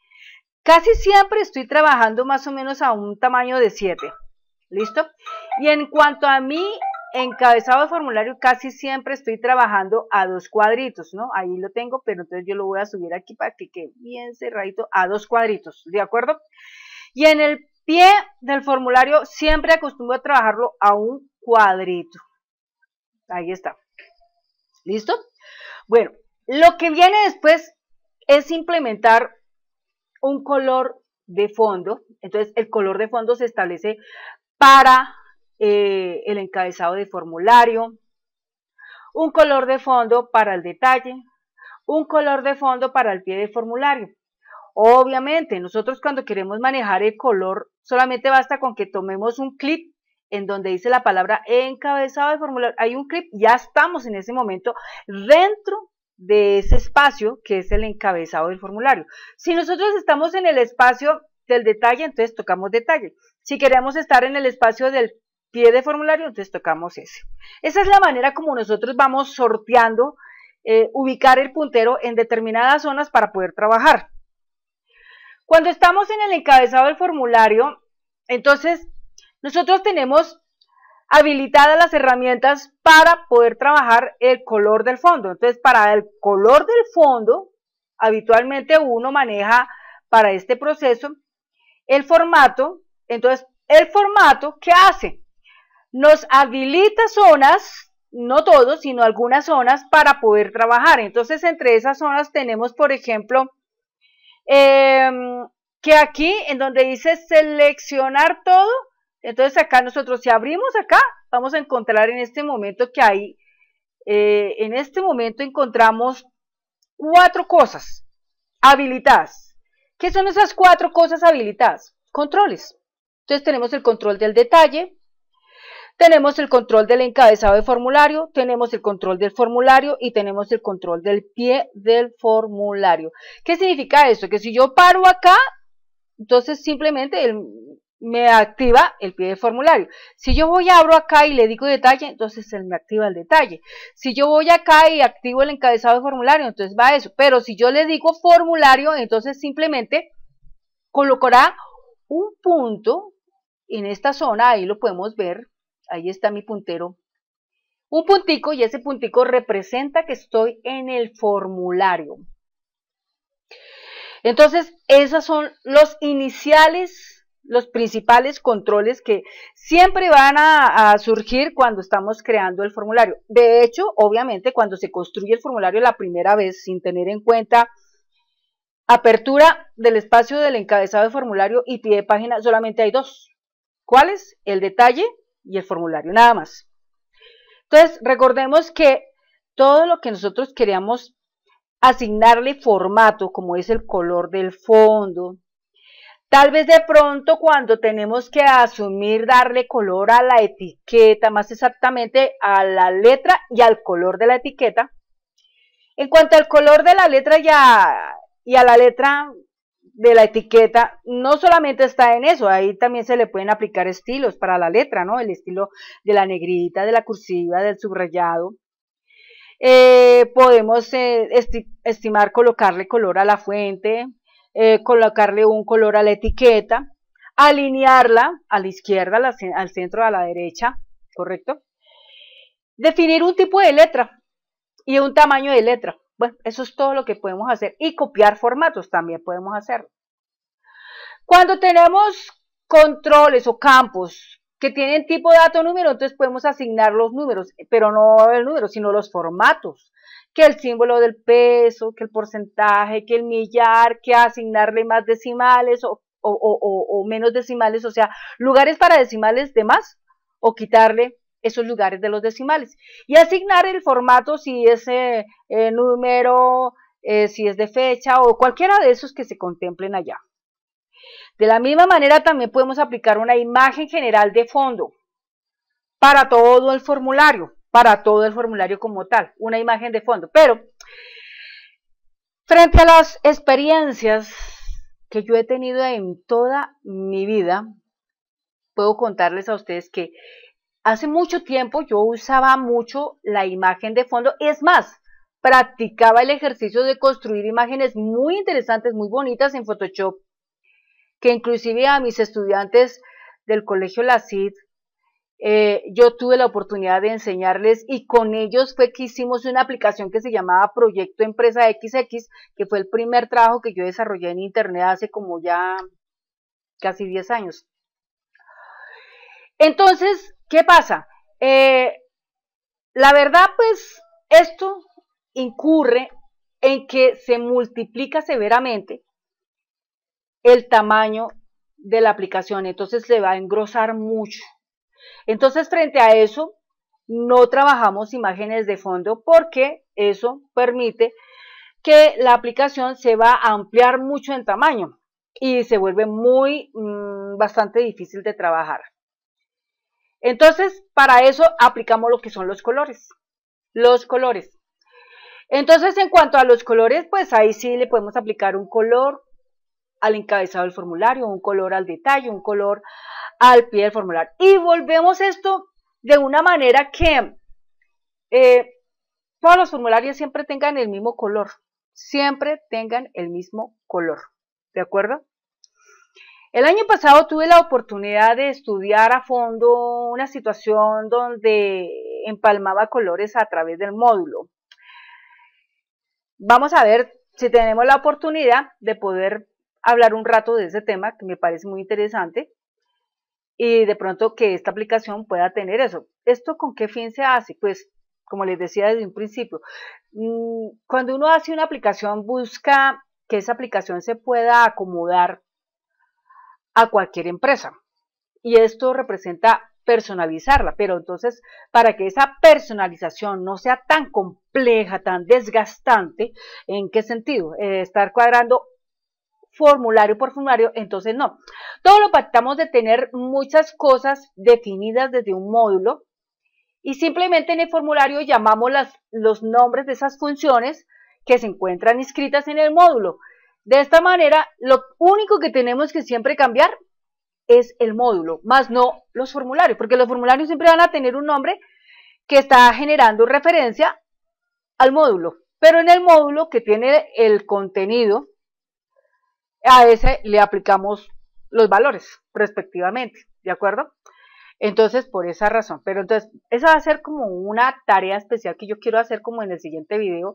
casi siempre estoy trabajando más o menos a un tamaño de siete, ¿listo? Y en cuanto a mi encabezado de formulario, casi siempre estoy trabajando a dos cuadritos, ¿no? Ahí lo tengo, pero entonces yo lo voy a subir aquí para que quede bien cerradito a dos cuadritos, ¿de acuerdo? Y en el pie del formulario siempre acostumbro a trabajarlo a un cuadrito. Ahí está. ¿Listo? Bueno, lo que viene después es implementar un color de fondo. Entonces, el color de fondo se establece para eh, el encabezado de formulario, un color de fondo para el detalle, un color de fondo para el pie de formulario. Obviamente, nosotros cuando queremos manejar el color, solamente basta con que tomemos un clic en donde dice la palabra encabezado del formulario, hay un clip, ya estamos en ese momento dentro de ese espacio que es el encabezado del formulario. Si nosotros estamos en el espacio del detalle, entonces tocamos detalle. Si queremos estar en el espacio del pie de formulario, entonces tocamos ese. Esa es la manera como nosotros vamos sorteando, eh, ubicar el puntero en determinadas zonas para poder trabajar. Cuando estamos en el encabezado del formulario, entonces nosotros tenemos habilitadas las herramientas para poder trabajar el color del fondo. Entonces, para el color del fondo, habitualmente uno maneja para este proceso el formato. Entonces, el formato, ¿qué hace? Nos habilita zonas, no todos, sino algunas zonas para poder trabajar. Entonces, entre esas zonas tenemos, por ejemplo, eh, que aquí, en donde dice seleccionar todo, entonces acá nosotros, si abrimos acá, vamos a encontrar en este momento que hay, eh, en este momento encontramos cuatro cosas habilitadas. ¿Qué son esas cuatro cosas habilitadas? Controles. Entonces tenemos el control del detalle, tenemos el control del encabezado de formulario, tenemos el control del formulario y tenemos el control del pie del formulario. ¿Qué significa esto? Que si yo paro acá, entonces simplemente el, me activa el pie del formulario. Si yo voy, abro acá y le digo detalle, entonces él me activa el detalle. Si yo voy acá y activo el encabezado de formulario, entonces va eso. Pero si yo le digo formulario, entonces simplemente colocará un punto en esta zona, ahí lo podemos ver, ahí está mi puntero, un puntico, y ese puntico representa que estoy en el formulario. Entonces, esos son los iniciales, los principales controles que siempre van a, a surgir cuando estamos creando el formulario. De hecho, obviamente, cuando se construye el formulario la primera vez, sin tener en cuenta apertura del espacio del encabezado de formulario y pie de página, solamente hay dos. ¿Cuáles? El detalle y el formulario, nada más. Entonces, recordemos que todo lo que nosotros queríamos asignarle formato, como es el color del fondo, tal vez de pronto cuando tenemos que asumir darle color a la etiqueta, más exactamente a la letra y al color de la etiqueta. En cuanto al color de la letra y a, y a la letra de la etiqueta, no solamente está en eso, ahí también se le pueden aplicar estilos para la letra, ¿no? El estilo de la negrita, de la cursiva, del subrayado. Eh, podemos eh, esti estimar colocarle color a la fuente, eh, colocarle un color a la etiqueta, alinearla a la izquierda, a la, al centro, a la derecha, ¿correcto? Definir un tipo de letra y un tamaño de letra. Bueno, eso es todo lo que podemos hacer. Y copiar formatos también podemos hacerlo. Cuando tenemos controles o campos que tienen tipo dato número, entonces podemos asignar los números, pero no el número, sino los formatos, que el símbolo del peso, que el porcentaje, que el millar, que asignarle más decimales o, o, o, o menos decimales, o sea, lugares para decimales de más, o quitarle esos lugares de los decimales, y asignar el formato si es eh, eh, número, eh, si es de fecha, o cualquiera de esos que se contemplen allá. De la misma manera también podemos aplicar una imagen general de fondo para todo el formulario, para todo el formulario como tal, una imagen de fondo. Pero frente a las experiencias que yo he tenido en toda mi vida, puedo contarles a ustedes que hace mucho tiempo yo usaba mucho la imagen de fondo, es más, practicaba el ejercicio de construir imágenes muy interesantes, muy bonitas en Photoshop, que inclusive a mis estudiantes del colegio La Cid, eh, yo tuve la oportunidad de enseñarles, y con ellos fue que hicimos una aplicación que se llamaba Proyecto Empresa equis equis, que fue el primer trabajo que yo desarrollé en internet hace como ya casi diez años. Entonces, ¿qué pasa? Eh, la verdad, pues, esto incurre en que se multiplica severamente el tamaño de la aplicación, entonces se va a engrosar mucho. Entonces, frente a eso, no trabajamos imágenes de fondo, porque eso permite que la aplicación se va a ampliar mucho en tamaño y se vuelve muy, mmm, bastante difícil de trabajar. Entonces, para eso aplicamos lo que son los colores. Los colores. Entonces, en cuanto a los colores, pues ahí sí le podemos aplicar un color al encabezado del formulario, un color al detalle, un color al pie del formulario. Y volvemos esto de una manera que eh, todos los formularios siempre tengan el mismo color. Siempre tengan el mismo color. ¿De acuerdo? El año pasado tuve la oportunidad de estudiar a fondo una situación donde empalmaba colores a través del módulo. Vamos a ver si tenemos la oportunidad de poder hablar un rato de ese tema que me parece muy interesante y de pronto que esta aplicación pueda tener eso. ¿Esto con qué fin se hace? Pues, como les decía desde un principio, cuando uno hace una aplicación busca que esa aplicación se pueda acomodar a cualquier empresa y esto representa personalizarla, pero entonces para que esa personalización no sea tan compleja, tan desgastante, ¿en qué sentido? Eh, estar cuadrando formulario por formulario, entonces no. Todo lo pactamos de tener muchas cosas definidas desde un módulo y simplemente en el formulario llamamos las, los nombres de esas funciones que se encuentran inscritas en el módulo. De esta manera, lo único que tenemos que siempre cambiar es el módulo, más no los formularios, porque los formularios siempre van a tener un nombre que está generando referencia al módulo, pero en el módulo que tiene el contenido, a ese le aplicamos los valores respectivamente, ¿de acuerdo? Entonces, por esa razón, pero entonces, esa va a ser como una tarea especial que yo quiero hacer como en el siguiente video,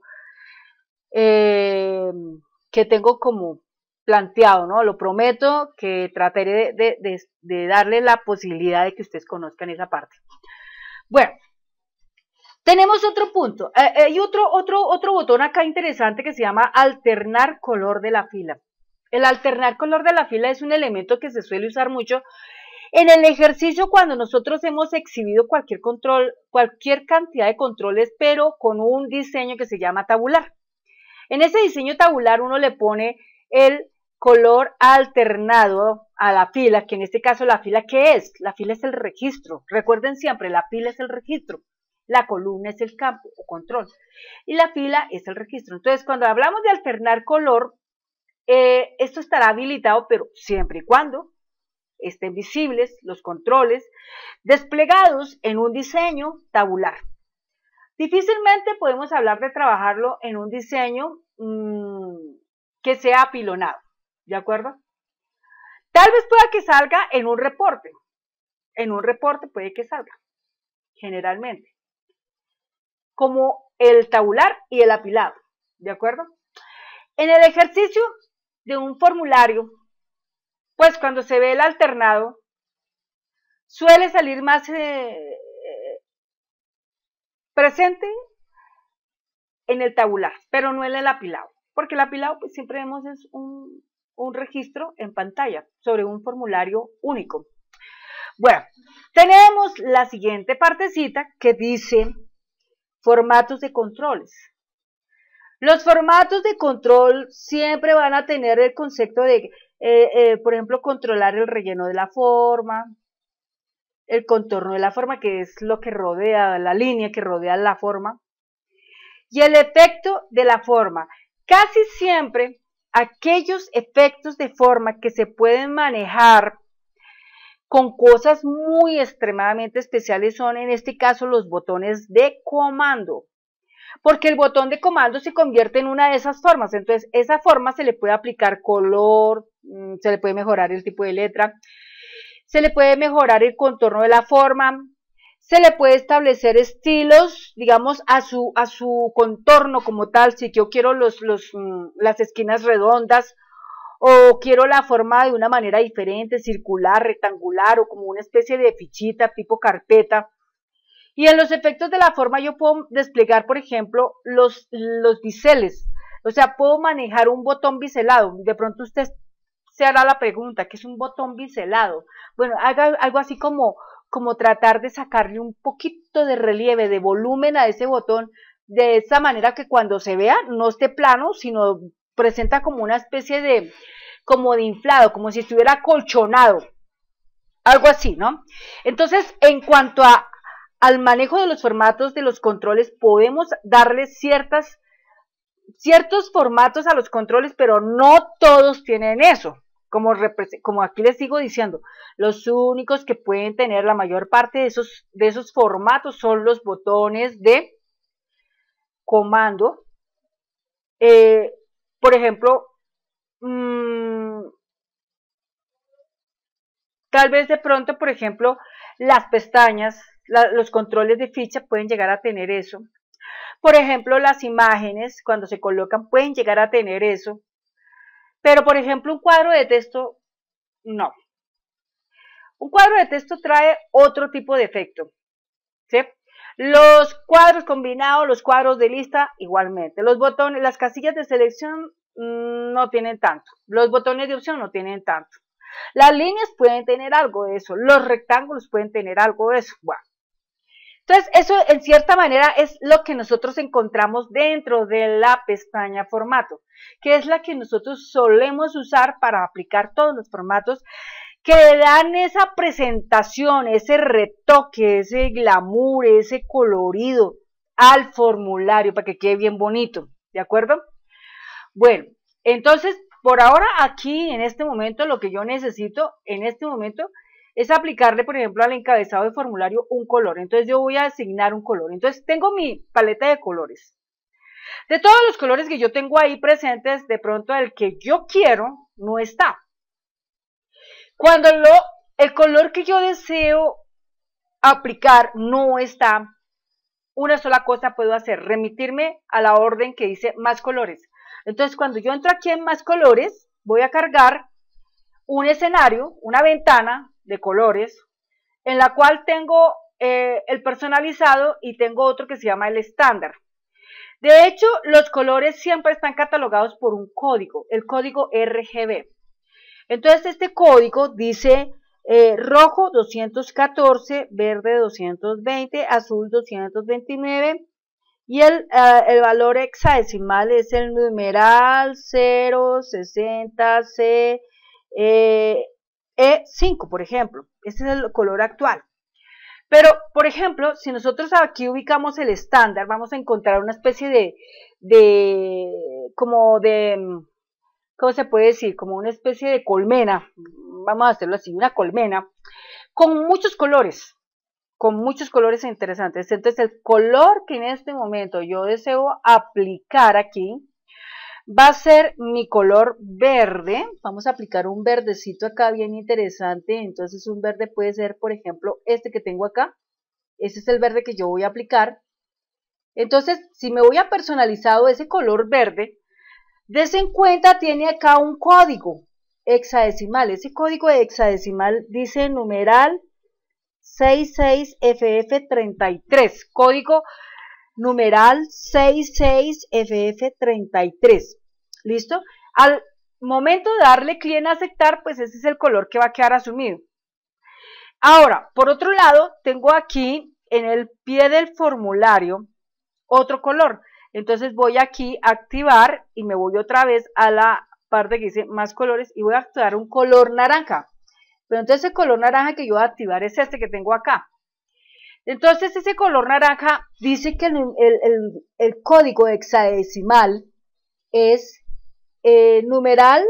eh, que tengo como planteado, ¿no? Lo prometo que trataré de, de, de darle la posibilidad de que ustedes conozcan esa parte. Bueno, tenemos otro punto, eh, hay otro, otro, otro botón acá interesante que se llama alternar color de la fila. El alternar color de la fila es un elemento que se suele usar mucho en el ejercicio cuando nosotros hemos exhibido cualquier control, cualquier cantidad de controles, pero con un diseño que se llama tabular. En ese diseño tabular uno le pone el color alternado a la fila, que en este caso la fila, ¿qué es? La fila es el registro. Recuerden siempre, la fila es el registro, la columna es el campo o control, y la fila es el registro. Entonces, cuando hablamos de alternar color, eh, esto estará habilitado, pero siempre y cuando estén visibles los controles desplegados en un diseño tabular. Difícilmente podemos hablar de trabajarlo en un diseño mmm, que sea apilonado, ¿de acuerdo? Tal vez pueda que salga en un reporte, en un reporte puede que salga, generalmente, como el tabular y el apilado, ¿de acuerdo? En el ejercicio de un formulario, pues cuando se ve el alternado, suele salir más eh, presente en el tabular, pero no en el apilado, porque el apilado pues siempre vemos es un, un registro en pantalla sobre un formulario único. Bueno, tenemos la siguiente partecita que dice formatos de controles. Los formatos de control siempre van a tener el concepto de, eh, eh, por ejemplo, controlar el relleno de la forma, el contorno de la forma, que es lo que rodea, la línea que rodea la forma, y el efecto de la forma. Casi siempre aquellos efectos de forma que se pueden manejar con cosas muy extremadamente especiales son en este caso los botones de comando, porque el botón de comando se convierte en una de esas formas. Entonces esa forma se le puede aplicar color, se le puede mejorar el tipo de letra, se le puede mejorar el contorno de la forma, se le puede establecer estilos, digamos, a su, a su contorno como tal. Si yo quiero los, los, las esquinas redondas, o quiero la forma de una manera diferente, circular, rectangular, o como una especie de fichita tipo carpeta. Y en los efectos de la forma yo puedo desplegar, por ejemplo, los, los biseles. O sea, puedo manejar un botón biselado. De pronto usted se hará la pregunta, ¿qué es un botón biselado? Bueno, haga algo así como, como tratar de sacarle un poquito de relieve, de volumen a ese botón, de esa manera que cuando se vea no esté plano, sino presenta como una especie de, como de inflado, como si estuviera acolchonado. algo así, ¿no? Entonces, en cuanto a, al manejo de los formatos de los controles, podemos darle ciertas, ciertos formatos a los controles, pero no todos tienen eso. Como, como aquí les sigo diciendo, los únicos que pueden tener la mayor parte de esos, de esos formatos son los botones de comando. Eh, por ejemplo, mmm, tal vez de pronto, por ejemplo, las pestañas, la, los controles de ficha pueden llegar a tener eso. Por ejemplo, las imágenes, cuando se colocan, pueden llegar a tener eso. Pero, por ejemplo, un cuadro de texto, no. Un cuadro de texto trae otro tipo de efecto, ¿sí? Los cuadros combinados, los cuadros de lista, igualmente. Los botones, las casillas de selección mmm, no tienen tanto. Los botones de opción no tienen tanto. Las líneas pueden tener algo de eso. Los rectángulos pueden tener algo de eso. Bueno. Entonces, eso en cierta manera es lo que nosotros encontramos dentro de la pestaña formato, que es la que nosotros solemos usar para aplicar todos los formatos que le dan esa presentación, ese retoque, ese glamour, ese colorido al formulario para que quede bien bonito, ¿de acuerdo? Bueno, entonces, por ahora aquí, en este momento, lo que yo necesito, en este momento, es aplicarle, por ejemplo, al encabezado de formulario un color. Entonces, yo voy a asignar un color. Entonces, tengo mi paleta de colores. De todos los colores que yo tengo ahí presentes, de pronto el que yo quiero no está. Cuando lo, el color que yo deseo aplicar no está, una sola cosa puedo hacer, remitirme a la orden que dice más colores. Entonces, cuando yo entro aquí en más colores, voy a cargar un escenario, una ventana de colores, en la cual tengo eh, el personalizado y tengo otro que se llama el estándar. De hecho, los colores siempre están catalogados por un código, el código R G B. Entonces, este código dice eh, rojo doscientos catorce, verde doscientos veinte, azul doscientos veintinueve y el, uh, el valor hexadecimal es el numeral cero sesenta C eh, E cinco, por ejemplo. Este es el color actual. Pero, por ejemplo, si nosotros aquí ubicamos el estándar, vamos a encontrar una especie de, de como de, ¿cómo se puede decir? Como una especie de colmena, vamos a hacerlo así, una colmena, con muchos colores, con muchos colores interesantes. Entonces, el color que en este momento yo deseo aplicar aquí, va a ser mi color verde. Vamos a aplicar un verdecito acá bien interesante. Entonces un verde puede ser, por ejemplo, este que tengo acá. Ese es el verde que yo voy a aplicar. Entonces, si me voy a personalizado ese color verde, des en cuenta, tiene acá un código hexadecimal. Ese código hexadecimal dice numeral sesenta y seis F F treinta y tres. Código numeral sesenta y seis F F treinta y tres, ¿listo? Al momento de darle clic en aceptar, pues ese es el color que va a quedar asumido. Ahora, por otro lado, tengo aquí en el pie del formulario otro color. Entonces voy aquí a activar y me voy otra vez a la parte que dice más colores y voy a activar un color naranja. Pero entonces el color naranja que yo voy a activar es este que tengo acá. Entonces ese color naranja dice que el, el, el, el código hexadecimal es eh, numeral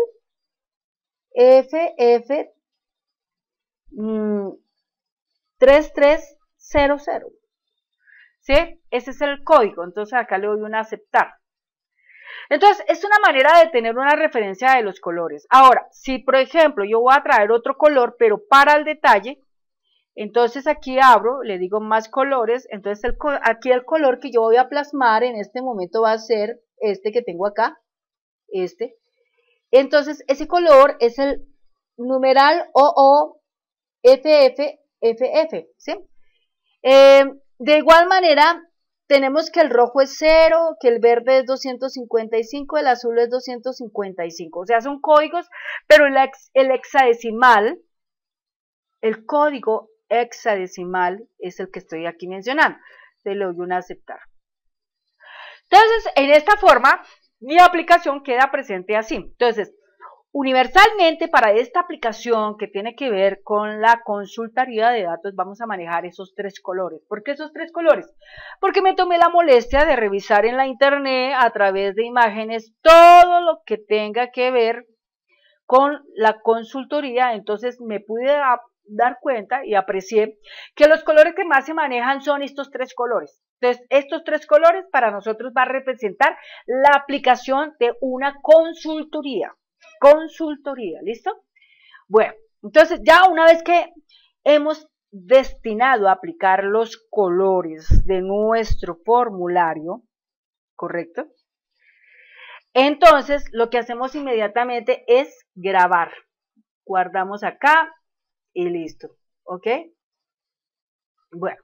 F F mmm, tres tres cero cero. ¿Sí? Ese es el código. Entonces acá le doy un aceptar. Entonces es una manera de tener una referencia de los colores. Ahora, si por ejemplo yo voy a traer otro color, pero para el detalle, entonces aquí abro, le digo más colores, entonces el, aquí el color que yo voy a plasmar en este momento va a ser este que tengo acá, este. Entonces ese color es el numeral O O F F F F, ¿sí? Eh, de igual manera, tenemos que el rojo es cero, que el verde es doscientos cincuenta y cinco, el azul es doscientos cincuenta y cinco, o sea, son códigos, pero el, ex, el hexadecimal, el código hexadecimal es el que estoy aquí mencionando. Entonces le doy un aceptar. Entonces, en esta forma, mi aplicación queda presente así. Entonces, Universalmente, para esta aplicación que tiene que ver con la consultoría de datos, vamos a manejar esos tres colores. ¿Por qué esos tres colores? Porque me tomé la molestia de revisar en la internet a través de imágenes todo lo que tenga que ver con la consultoría. Entonces me pude dar cuenta y aprecié que los colores que más se manejan son estos tres colores. Entonces, estos tres colores para nosotros va a representar la aplicación de una consultoría. Consultoría, ¿listo? Bueno, entonces ya una vez que hemos destinado a aplicar los colores de nuestro formulario, ¿correcto? Entonces, lo que hacemos inmediatamente es grabar. Guardamos acá y listo, ¿ok? Bueno.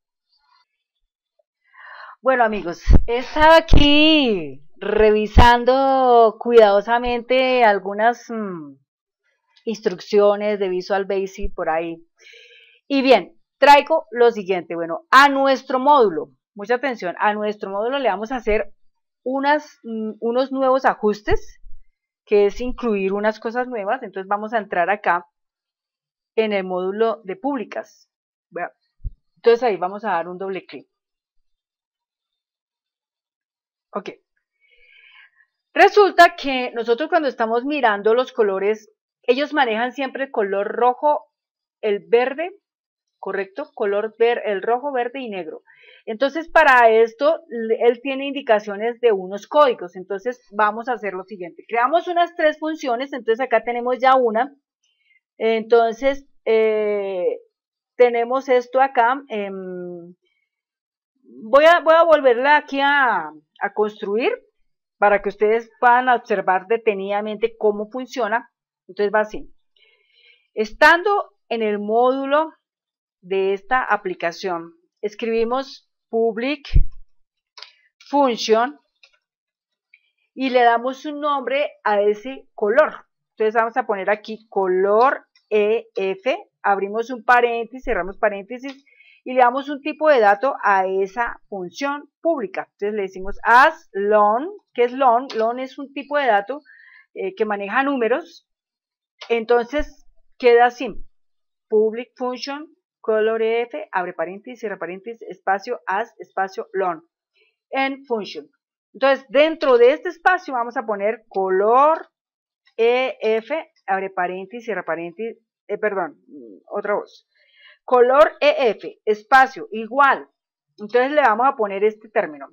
Bueno, amigos, he estado aquí revisando cuidadosamente algunas mmm, instrucciones de Visual Basic por ahí. Y bien, traigo lo siguiente. Bueno, a nuestro módulo, mucha atención, a nuestro módulo le vamos a hacer unas, unos nuevos ajustes, que es incluir unas cosas nuevas. Entonces vamos a entrar acá en el módulo de públicas. Bueno, entonces ahí vamos a dar un doble clic. Ok. Resulta que nosotros cuando estamos mirando los colores, ellos manejan siempre el color rojo, el verde, ¿correcto? Color ver, el rojo, verde y negro. Entonces, para esto, él tiene indicaciones de unos códigos. Entonces, vamos a hacer lo siguiente. Creamos unas tres funciones. Entonces, acá tenemos ya una. Entonces, eh, tenemos esto acá. Eh, voy, a, voy a volverla aquí a, a construir para que ustedes puedan observar detenidamente cómo funciona. Entonces, va así. Estando en el módulo de esta aplicación, escribimos public function y le damos un nombre a ese color. Entonces vamos a poner aquí color E F, abrimos un paréntesis, cerramos paréntesis y le damos un tipo de dato a esa función pública. Entonces le decimos as long, ¿qué es long? Long es un tipo de dato eh, que maneja números. Entonces queda así, public function color E F, abre paréntesis, cierra paréntesis, espacio as, espacio long, en function. Entonces, dentro de este espacio vamos a poner color E F, abre paréntesis, cierra paréntesis, eh, perdón, otra voz. Color E F, espacio, igual. Entonces le vamos a poner este término.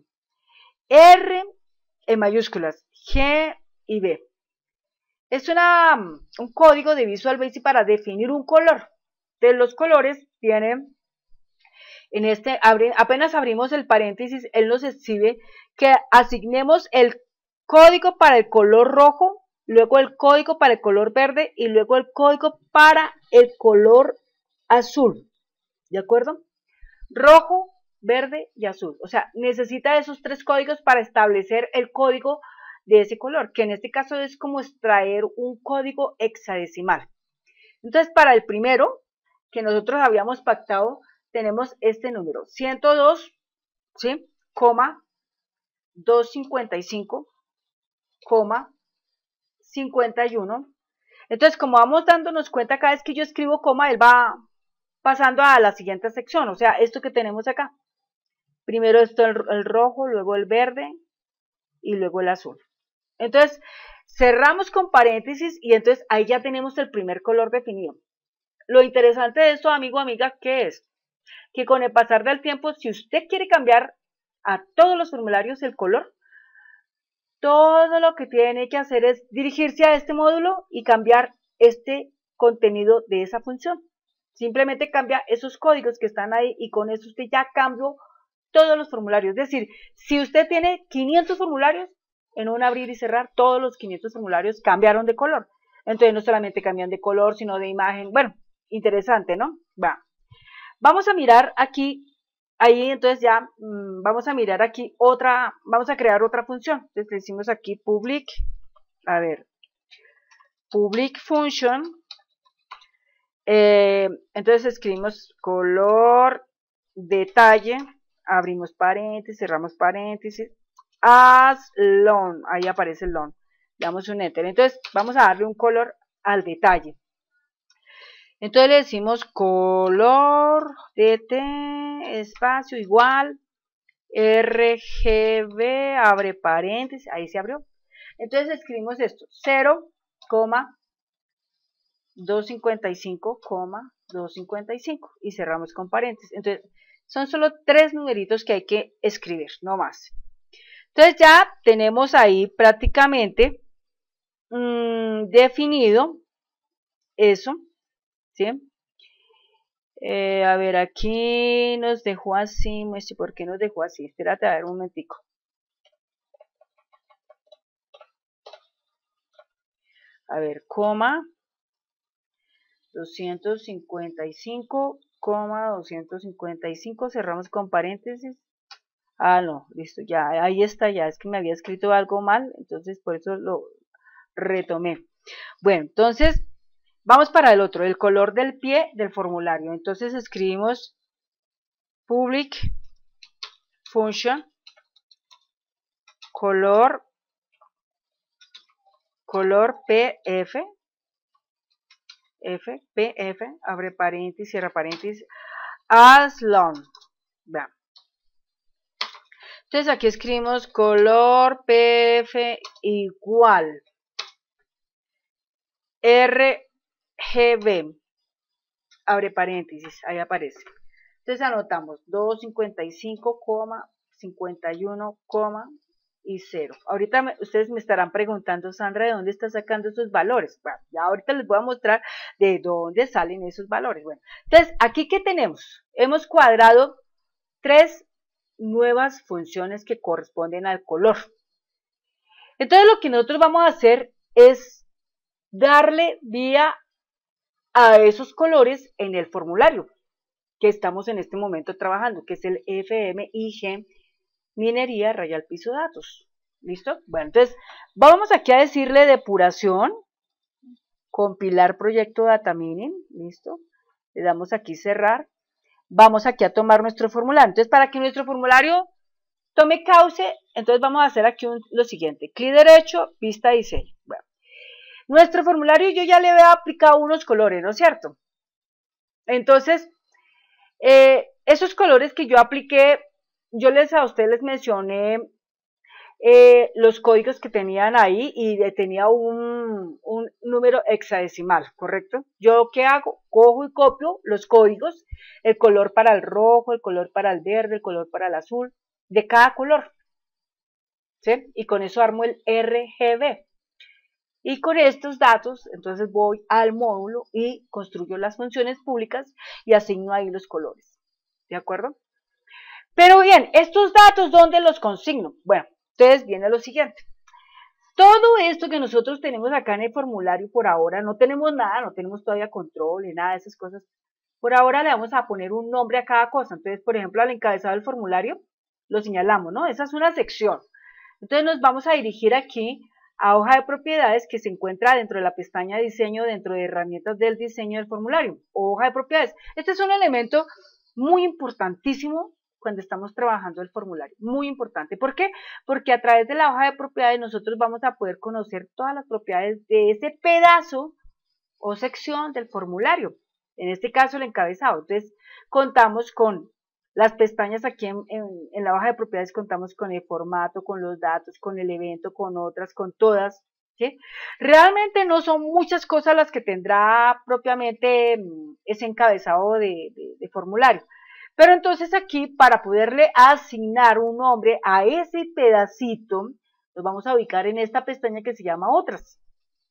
R en mayúsculas, G y B. Es una, un código de Visual Basic para definir un color. De los colores tienen, en este, abre, apenas abrimos el paréntesis, él nos exhibe que asignemos el código para el color rojo, luego el código para el color verde y luego el código para el color azul. ¿De acuerdo? Rojo, verde y azul. O sea, necesita esos tres códigos para establecer el código de ese color, que en este caso es como extraer un código hexadecimal. Entonces, para el primero, que nosotros habíamos pactado, tenemos este número, ciento dos, ¿sí? Coma, doscientos cincuenta y cinco, coma, cincuenta y uno. Entonces, como vamos dándonos cuenta, cada vez que yo escribo coma, él va pasando a la siguiente sección, o sea, esto que tenemos acá. Primero esto el, el rojo, luego el verde y luego el azul. Entonces, cerramos con paréntesis y entonces ahí ya tenemos el primer color definido. Lo interesante de esto, amigo o amiga, ¿qué es? Que con el pasar del tiempo, si usted quiere cambiar a todos los formularios el color, todo lo que tiene que hacer es dirigirse a este módulo y cambiar este contenido de esa función. Simplemente cambia esos códigos que están ahí y con eso usted ya cambió todos los formularios. Es decir, si usted tiene quinientos formularios, en un abrir y cerrar, todos los quinientos formularios cambiaron de color. Entonces no solamente cambian de color, sino de imagen. Bueno, interesante, ¿no? Va. Vamos a mirar aquí, ahí entonces ya, mmm, vamos a mirar aquí otra, vamos a crear otra función. Entonces le decimos aquí public, a ver, public function, eh, entonces escribimos color, detalle, abrimos paréntesis, cerramos paréntesis, as long, ahí aparece el long. damos un enter. Entonces vamos a darle un color al detalle. Entonces le decimos color dt espacio igual R G B, abre paréntesis, ahí se abrió. Entonces escribimos esto, cero, doscientos cincuenta y cinco, doscientos cincuenta y cinco y cerramos con paréntesis. Entonces son solo tres numeritos que hay que escribir, no más. Entonces ya tenemos ahí prácticamente mmm, definido eso, ¿sí? Eh, a ver, aquí nos dejó así, ¿por qué nos dejó así? Espérate a ver un momentico. A ver, coma, doscientos cincuenta y cinco, coma, doscientos cincuenta y cinco, cerramos con paréntesis. Ah, no, listo, ya, ahí está, ya, es que me había escrito algo mal, entonces por eso lo retomé. Bueno, entonces, vamos para el otro, el color del pie del formulario. Entonces escribimos public function color color pf f pf abre paréntesis cierra paréntesis as long. Vean. Entonces aquí escribimos color pf igual rgb abre paréntesis, ahí aparece. Entonces anotamos doscientos cincuenta y cinco, cincuenta y uno, y cero. Ahorita me, ustedes me estarán preguntando, Sandra, ¿de dónde está sacando esos valores? Bueno, ya ahorita les voy a mostrar de dónde salen esos valores. Bueno, entonces, ¿aquí qué tenemos? Hemos cuadrado tres nuevas funciones que corresponden al color. Entonces, lo que nosotros vamos a hacer es darle vía a esos colores en el formulario que estamos en este momento trabajando, que es el F M I G minería rayal piso datos. ¿Listo? Bueno, entonces vamos aquí a decirle depuración, compilar proyecto data mining, ¿listo? Le damos aquí cerrar. Vamos aquí a tomar nuestro formulario. Entonces, para que nuestro formulario tome cauce, entonces vamos a hacer aquí un, lo siguiente, clic derecho, vista diseño. Bueno, nuestro formulario yo ya le había aplicado unos colores, ¿no es cierto? Entonces, eh, esos colores que yo apliqué, yo les a ustedes les mencioné eh, los códigos que tenían ahí y tenía un, un número hexadecimal, ¿correcto? ¿Yo qué hago? Cojo y copio los códigos, el color para el rojo, el color para el verde, el color para el azul, de cada color, ¿sí? Y con eso armo el R G B. Y con estos datos, entonces voy al módulo y construyo las funciones públicas y asigno ahí los colores, ¿de acuerdo? Pero bien, estos datos, ¿dónde los consigno? Bueno, entonces viene lo siguiente. Todo esto que nosotros tenemos acá en el formulario por ahora, no tenemos nada, no tenemos todavía control ni nada de esas cosas. Por ahora le vamos a poner un nombre a cada cosa. Entonces, por ejemplo, al encabezado del formulario, lo señalamos, ¿no? Esa es una sección. Entonces nos vamos a dirigir aquí a hoja de propiedades que se encuentra dentro de la pestaña diseño, dentro de herramientas del diseño del formulario, hoja de propiedades. Este es un elemento muy importantísimo cuando estamos trabajando el formulario, muy importante. ¿Por qué? Porque a través de la hoja de propiedades nosotros vamos a poder conocer todas las propiedades de ese pedazo o sección del formulario, en este caso el encabezado. Entonces contamos con las pestañas aquí en, en, en la hoja de propiedades, contamos con el formato, con los datos, con el evento, con otras, con todas, ¿sí? Realmente no son muchas cosas las que tendrá propiamente ese encabezado de, de, de formulario. Pero entonces aquí, para poderle asignar un nombre a ese pedacito, nos vamos a ubicar en esta pestaña que se llama otras.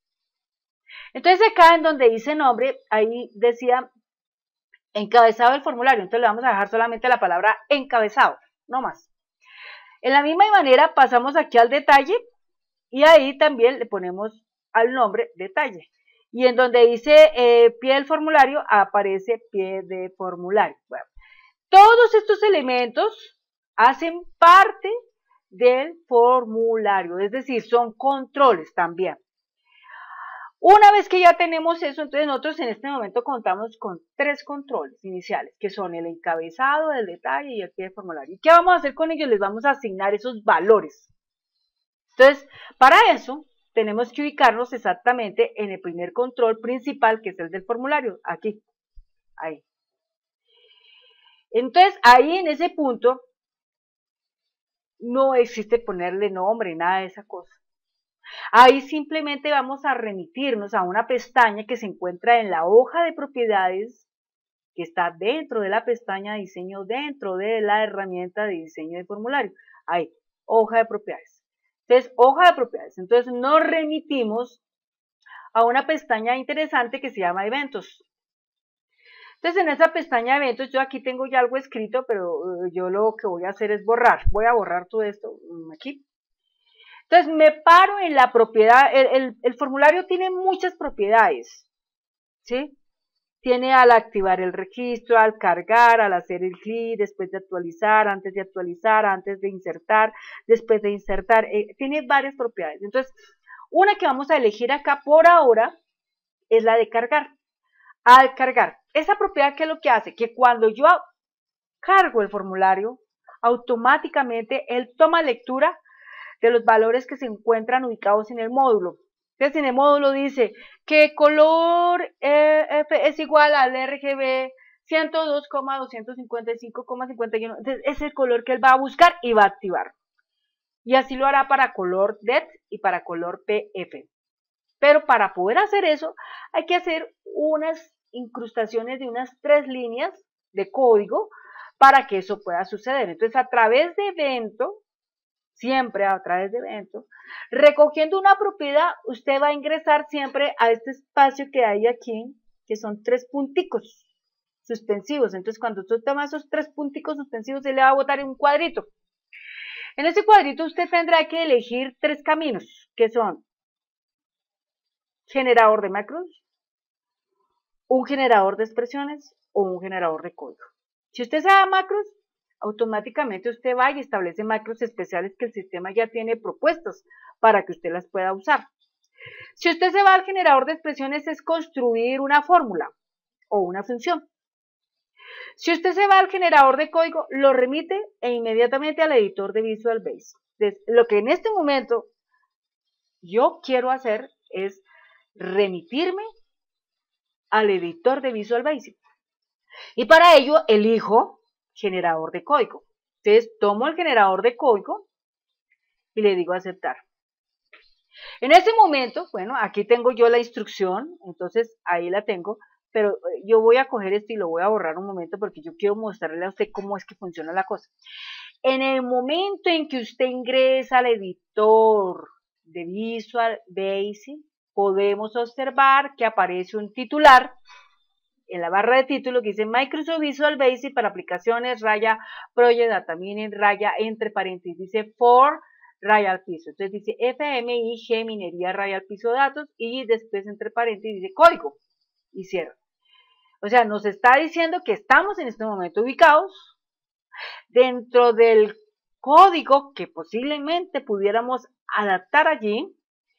Entonces acá en donde dice nombre, ahí decía encabezado del formulario, entonces le vamos a dejar solamente la palabra encabezado, no más. En la misma manera pasamos aquí al detalle y ahí también le ponemos al nombre detalle. Y en donde dice eh, pie del formulario, aparece pie de formulario. Bueno, todos estos elementos hacen parte del formulario, es decir, son controles también. Una vez que ya tenemos eso, entonces nosotros en este momento contamos con tres controles iniciales, que son el encabezado, el detalle y el pie de formulario. ¿Y qué vamos a hacer con ellos? Les vamos a asignar esos valores. Entonces, para eso, tenemos que ubicarnos exactamente en el primer control principal, que es el del formulario, aquí, ahí. Entonces, ahí en ese punto, no existe ponerle nombre, nada de esa cosa. Ahí simplemente vamos a remitirnos a una pestaña que se encuentra en la hoja de propiedades, que está dentro de la pestaña de diseño, dentro de la herramienta de diseño de formulario. Ahí, hoja de propiedades. Entonces, hoja de propiedades. Entonces, nos remitimos a una pestaña interesante que se llama eventos. Entonces, en esa pestaña de eventos, yo aquí tengo ya algo escrito, pero yo lo que voy a hacer es borrar. Voy a borrar todo esto aquí. Entonces, me paro en la propiedad. El, el, el formulario tiene muchas propiedades, ¿sí? Tiene al activar el registro, al cargar, al hacer el clic, después de actualizar, antes de actualizar, antes de insertar, después de insertar. Eh, tiene varias propiedades. Entonces, una que vamos a elegir acá por ahora es la de cargar. Al cargar, esa propiedad, ¿qué es lo que hace? Que cuando yo cargo el formulario, automáticamente él toma lectura de los valores que se encuentran ubicados en el módulo. Entonces, en el módulo dice que color E F es igual al R G B ciento dos coma doscientos cincuenta y cinco coma cincuenta y uno. Entonces, es el color que él va a buscar y va a activar. Y así lo hará para color D E T y para color P F. Pero para poder hacer eso, hay que hacer unas incrustaciones de unas tres líneas de código para que eso pueda suceder. Entonces, a través de evento, siempre a través de evento, recogiendo una propiedad, usted va a ingresar siempre a este espacio que hay aquí, que son tres punticos suspensivos. Entonces, cuando usted toma esos tres punticos suspensivos, se le va a botar en un cuadrito. En ese cuadrito usted tendrá que elegir tres caminos, que son generador de macros, un generador de expresiones o un generador de código. Si usted se da macros, automáticamente usted va y establece macros especiales que el sistema ya tiene propuestas para que usted las pueda usar. Si usted se va al generador de expresiones, es construir una fórmula o una función. Si usted se va al generador de código, lo remite e inmediatamente al editor de Visual Basic. Entonces, lo que en este momento yo quiero hacer es remitirme al editor de Visual Basic. Y para ello elijo generador de código. Entonces tomo el generador de código y le digo aceptar. En ese momento, bueno, aquí tengo yo la instrucción, entonces ahí la tengo, pero yo voy a coger esto y lo voy a borrar un momento porque yo quiero mostrarle a usted cómo es que funciona la cosa. En el momento en que usted ingresa al editor de Visual Basic, podemos observar que aparece un titular en la barra de título que dice Microsoft Visual Basic para aplicaciones, raya, Project Data Mining, raya, entre paréntesis, dice for, raya al piso. Entonces dice F M I G, minería, raya al piso, datos, y después entre paréntesis dice código, y cierra. O sea, nos está diciendo que estamos en este momento ubicados dentro del código que posiblemente pudiéramos adaptar allí,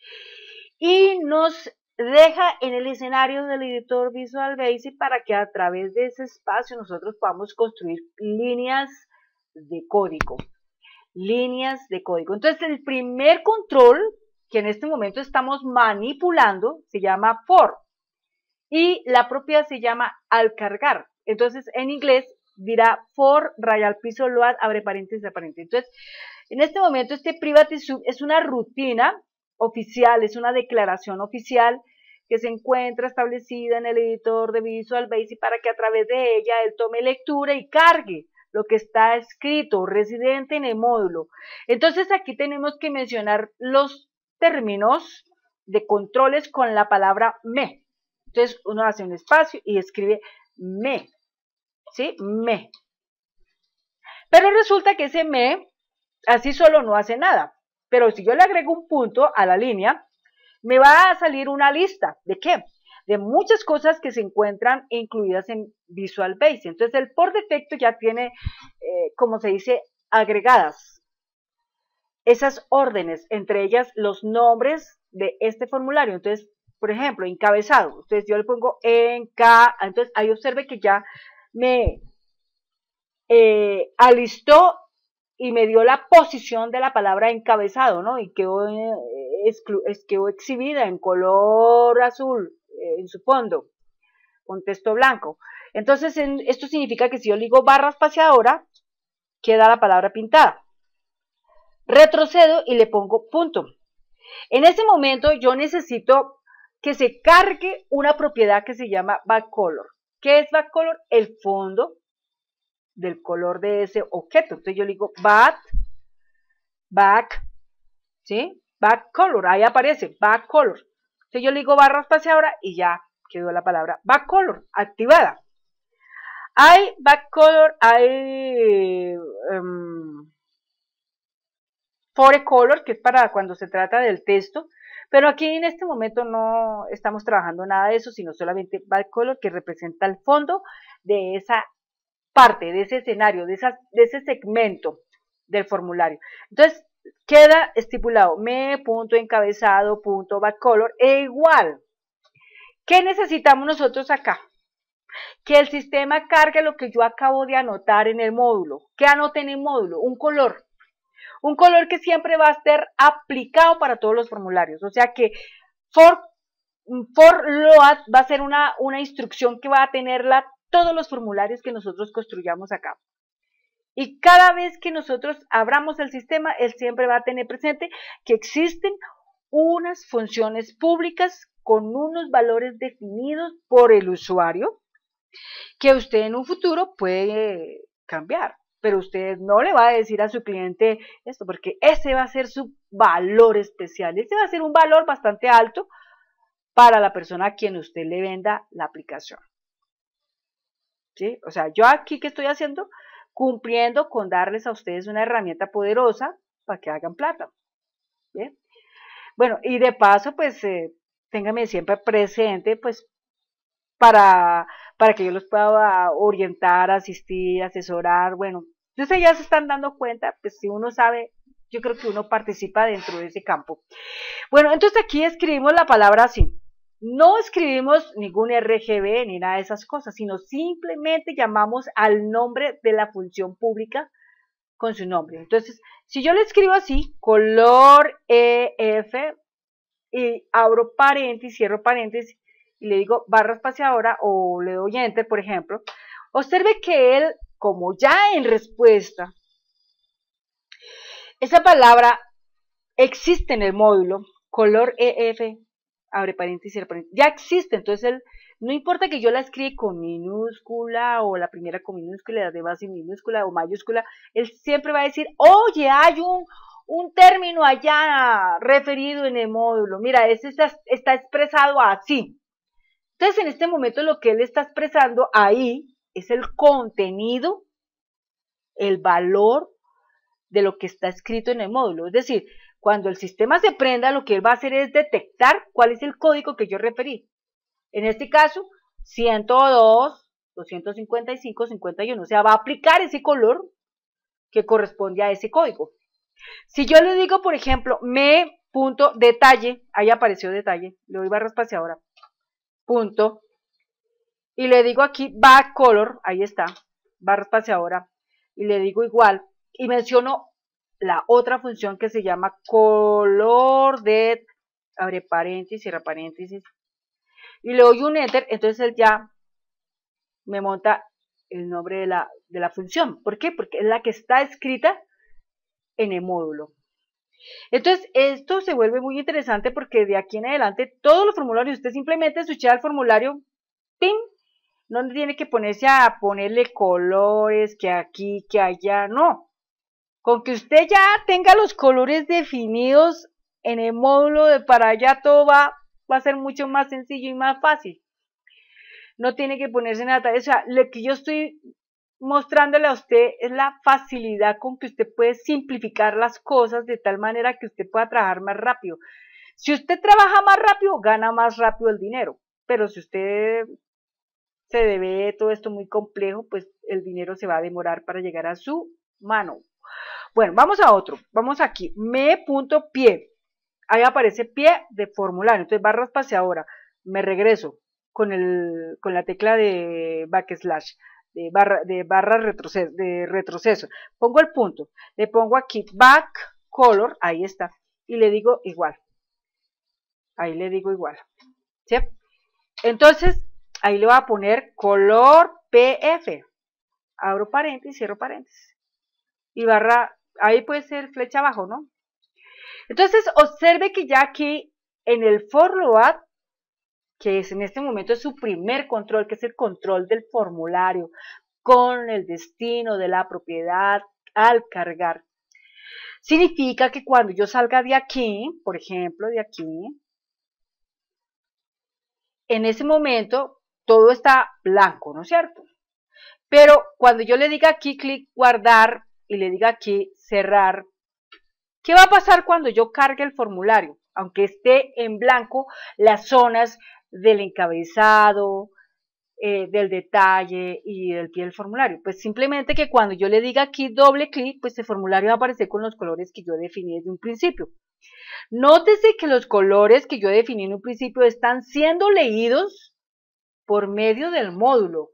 y nos deja en el escenario del editor Visual Basic para que a través de ese espacio nosotros podamos construir líneas de código. Líneas de código. Entonces, el primer control que en este momento estamos manipulando se llama for y la propiedad se llama al cargar. Entonces, en inglés dirá for, raya al piso, load, abre paréntesis, abre paréntesis. Entonces, en este momento este private sub es una rutina oficial, es una declaración oficial que se encuentra establecida en el editor de Visual Basic para que a través de ella él tome lectura y cargue lo que está escrito, residente en el módulo. Entonces aquí tenemos que mencionar los términos de controles con la palabra me. Entonces uno hace un espacio y escribe me, ¿sí? Me. Pero resulta que ese me así solo no hace nada. Pero si yo le agrego un punto a la línea, me va a salir una lista. ¿De qué? De muchas cosas que se encuentran incluidas en Visual Basic. Entonces, el por defecto ya tiene, eh, como se dice, agregadas esas órdenes, entre ellas los nombres de este formulario. Entonces, por ejemplo, encabezado. Entonces, yo le pongo enca, entonces ahí observe que ya me eh, alistó y me dio la posición de la palabra encabezado, ¿no? Y quedó exclu es, quedó exhibida en color azul eh, en su fondo, con texto blanco. Entonces, en, esto significa que si yo le digo barra espaciadora, queda la palabra pintada. Retrocedo y le pongo punto. En ese momento yo necesito que se cargue una propiedad que se llama backcolor. ¿Qué es backcolor? El fondo del color de ese objeto. Entonces yo le digo back, back, ¿sí? Backcolor, ahí aparece, backcolor. Entonces yo le digo barra espaciadora y ya quedó la palabra backcolor activada. Hay backcolor, hay um, forecolor, que es para cuando se trata del texto, pero aquí en este momento no estamos trabajando nada de eso, sino solamente backcolor, que representa el fondo de esa parte, de ese escenario, de, esa, de ese segmento del formulario. Entonces, queda estipulado me punto encabezado punto backcolor e igual. ¿Qué necesitamos nosotros acá? Que el sistema cargue lo que yo acabo de anotar en el módulo. ¿Qué anoté en el módulo? Un color. Un color que siempre va a ser aplicado para todos los formularios. O sea que for, for load va a ser una, una instrucción que va a tenerla todos los formularios que nosotros construyamos acá. Y cada vez que nosotros abramos el sistema, él siempre va a tener presente que existen unas funciones públicas con unos valores definidos por el usuario que usted en un futuro puede cambiar. Pero usted no le va a decir a su cliente esto, porque ese va a ser su valor especial. Ese va a ser un valor bastante alto para la persona a quien usted le venda la aplicación. ¿Sí? O sea, yo aquí, ¿qué estoy haciendo? Cumpliendo con darles a ustedes una herramienta poderosa para que hagan plata. ¿Bien? Bueno, y de paso, pues, eh, ténganme siempre presente, pues, para, para que yo los pueda orientar, asistir, asesorar. Bueno, ustedes ya se están dando cuenta, pues, si uno sabe, yo creo que uno participa dentro de ese campo. Bueno, entonces aquí escribimos la palabra así. No escribimos ningún R G B ni nada de esas cosas, sino simplemente llamamos al nombre de la función pública con su nombre. Entonces, si yo le escribo así, color E F, y abro paréntesis, cierro paréntesis, y le digo barra espaciadora, o le doy enter, por ejemplo, observe que él, como ya en respuesta, esa palabra existe en el módulo, color E F, abre paréntesis, cierra paréntesis, ya existe. Entonces él, no importa que yo la escriba con minúscula o la primera con minúscula y las demás sin minúscula o mayúscula, él siempre va a decir, oye, hay un, un término allá referido en el módulo, mira, ese está, está expresado así. Entonces en este momento lo que él está expresando ahí es el contenido, el valor de lo que está escrito en el módulo. Es decir, cuando el sistema se prenda, lo que él va a hacer es detectar cuál es el código que yo referí. En este caso, ciento dos, doscientos cincuenta y cinco, cincuenta y uno. O sea, va a aplicar ese color que corresponde a ese código. Si yo le digo, por ejemplo, me.detalle, ahí apareció detalle, le doy barra espaciadora, punto, y le digo aquí backcolor, ahí está, barra espaciadora, y le digo igual, y menciono la otra función que se llama color de, abre paréntesis, cierra paréntesis, y le doy un enter, entonces él ya me monta el nombre de la, de la función. ¿Por qué? Porque es la que está escrita en el módulo. Entonces, esto se vuelve muy interesante porque de aquí en adelante, todos los formularios, usted simplemente switcha el formulario, ¡pim! No tiene que ponerse a ponerle colores, que aquí, que allá, no. Con que usted ya tenga los colores definidos en el módulo de para allá, todo va, va a ser mucho más sencillo y más fácil. No tiene que ponerse nada. O sea, lo que yo estoy mostrándole a usted es la facilidad con que usted puede simplificar las cosas de tal manera que usted pueda trabajar más rápido. Si usted trabaja más rápido, gana más rápido el dinero. Pero si usted se debe todo esto muy complejo, pues el dinero se va a demorar para llegar a su mano. Bueno, vamos a otro. Vamos aquí. Me.pie. Ahí aparece pie de formulario. Entonces, barra espaciadora. Me regreso con, el, con la tecla de backslash, de barra, de barra retroceso, de retroceso. Pongo el punto. Le pongo aquí backcolor. Ahí está. Y le digo igual. ahí le digo igual, ¿sí? Entonces, ahí le voy a poner color P F, abro paréntesis, cierro paréntesis, y barra, ahí puede ser flecha abajo, ¿no? Entonces, observe que ya aquí en el for load, que es en este momento su primer control, que es el control del formulario con el destino de la propiedad al cargar, significa que cuando yo salga de aquí, por ejemplo, de aquí, en ese momento todo está blanco, ¿no es cierto? Pero cuando yo le diga aquí clic guardar y le diga aquí cerrar, ¿qué va a pasar cuando yo cargue el formulario? Aunque esté en blanco las zonas del encabezado, eh, del detalle y del pie del formulario. Pues simplemente que cuando yo le diga aquí doble clic, pues el formulario va a aparecer con los colores que yo definí desde un principio. Nótese que los colores que yo definí en un principio están siendo leídos por medio del módulo,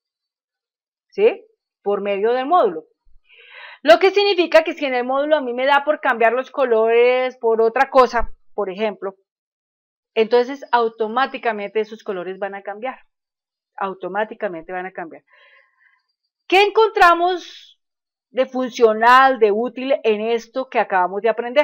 ¿sí? Por medio del módulo. Lo que significa que si en el módulo a mí me da por cambiar los colores por otra cosa, por ejemplo, entonces automáticamente esos colores van a cambiar. Automáticamente van a cambiar. ¿Qué encontramos de funcional, de útil en esto que acabamos de aprender?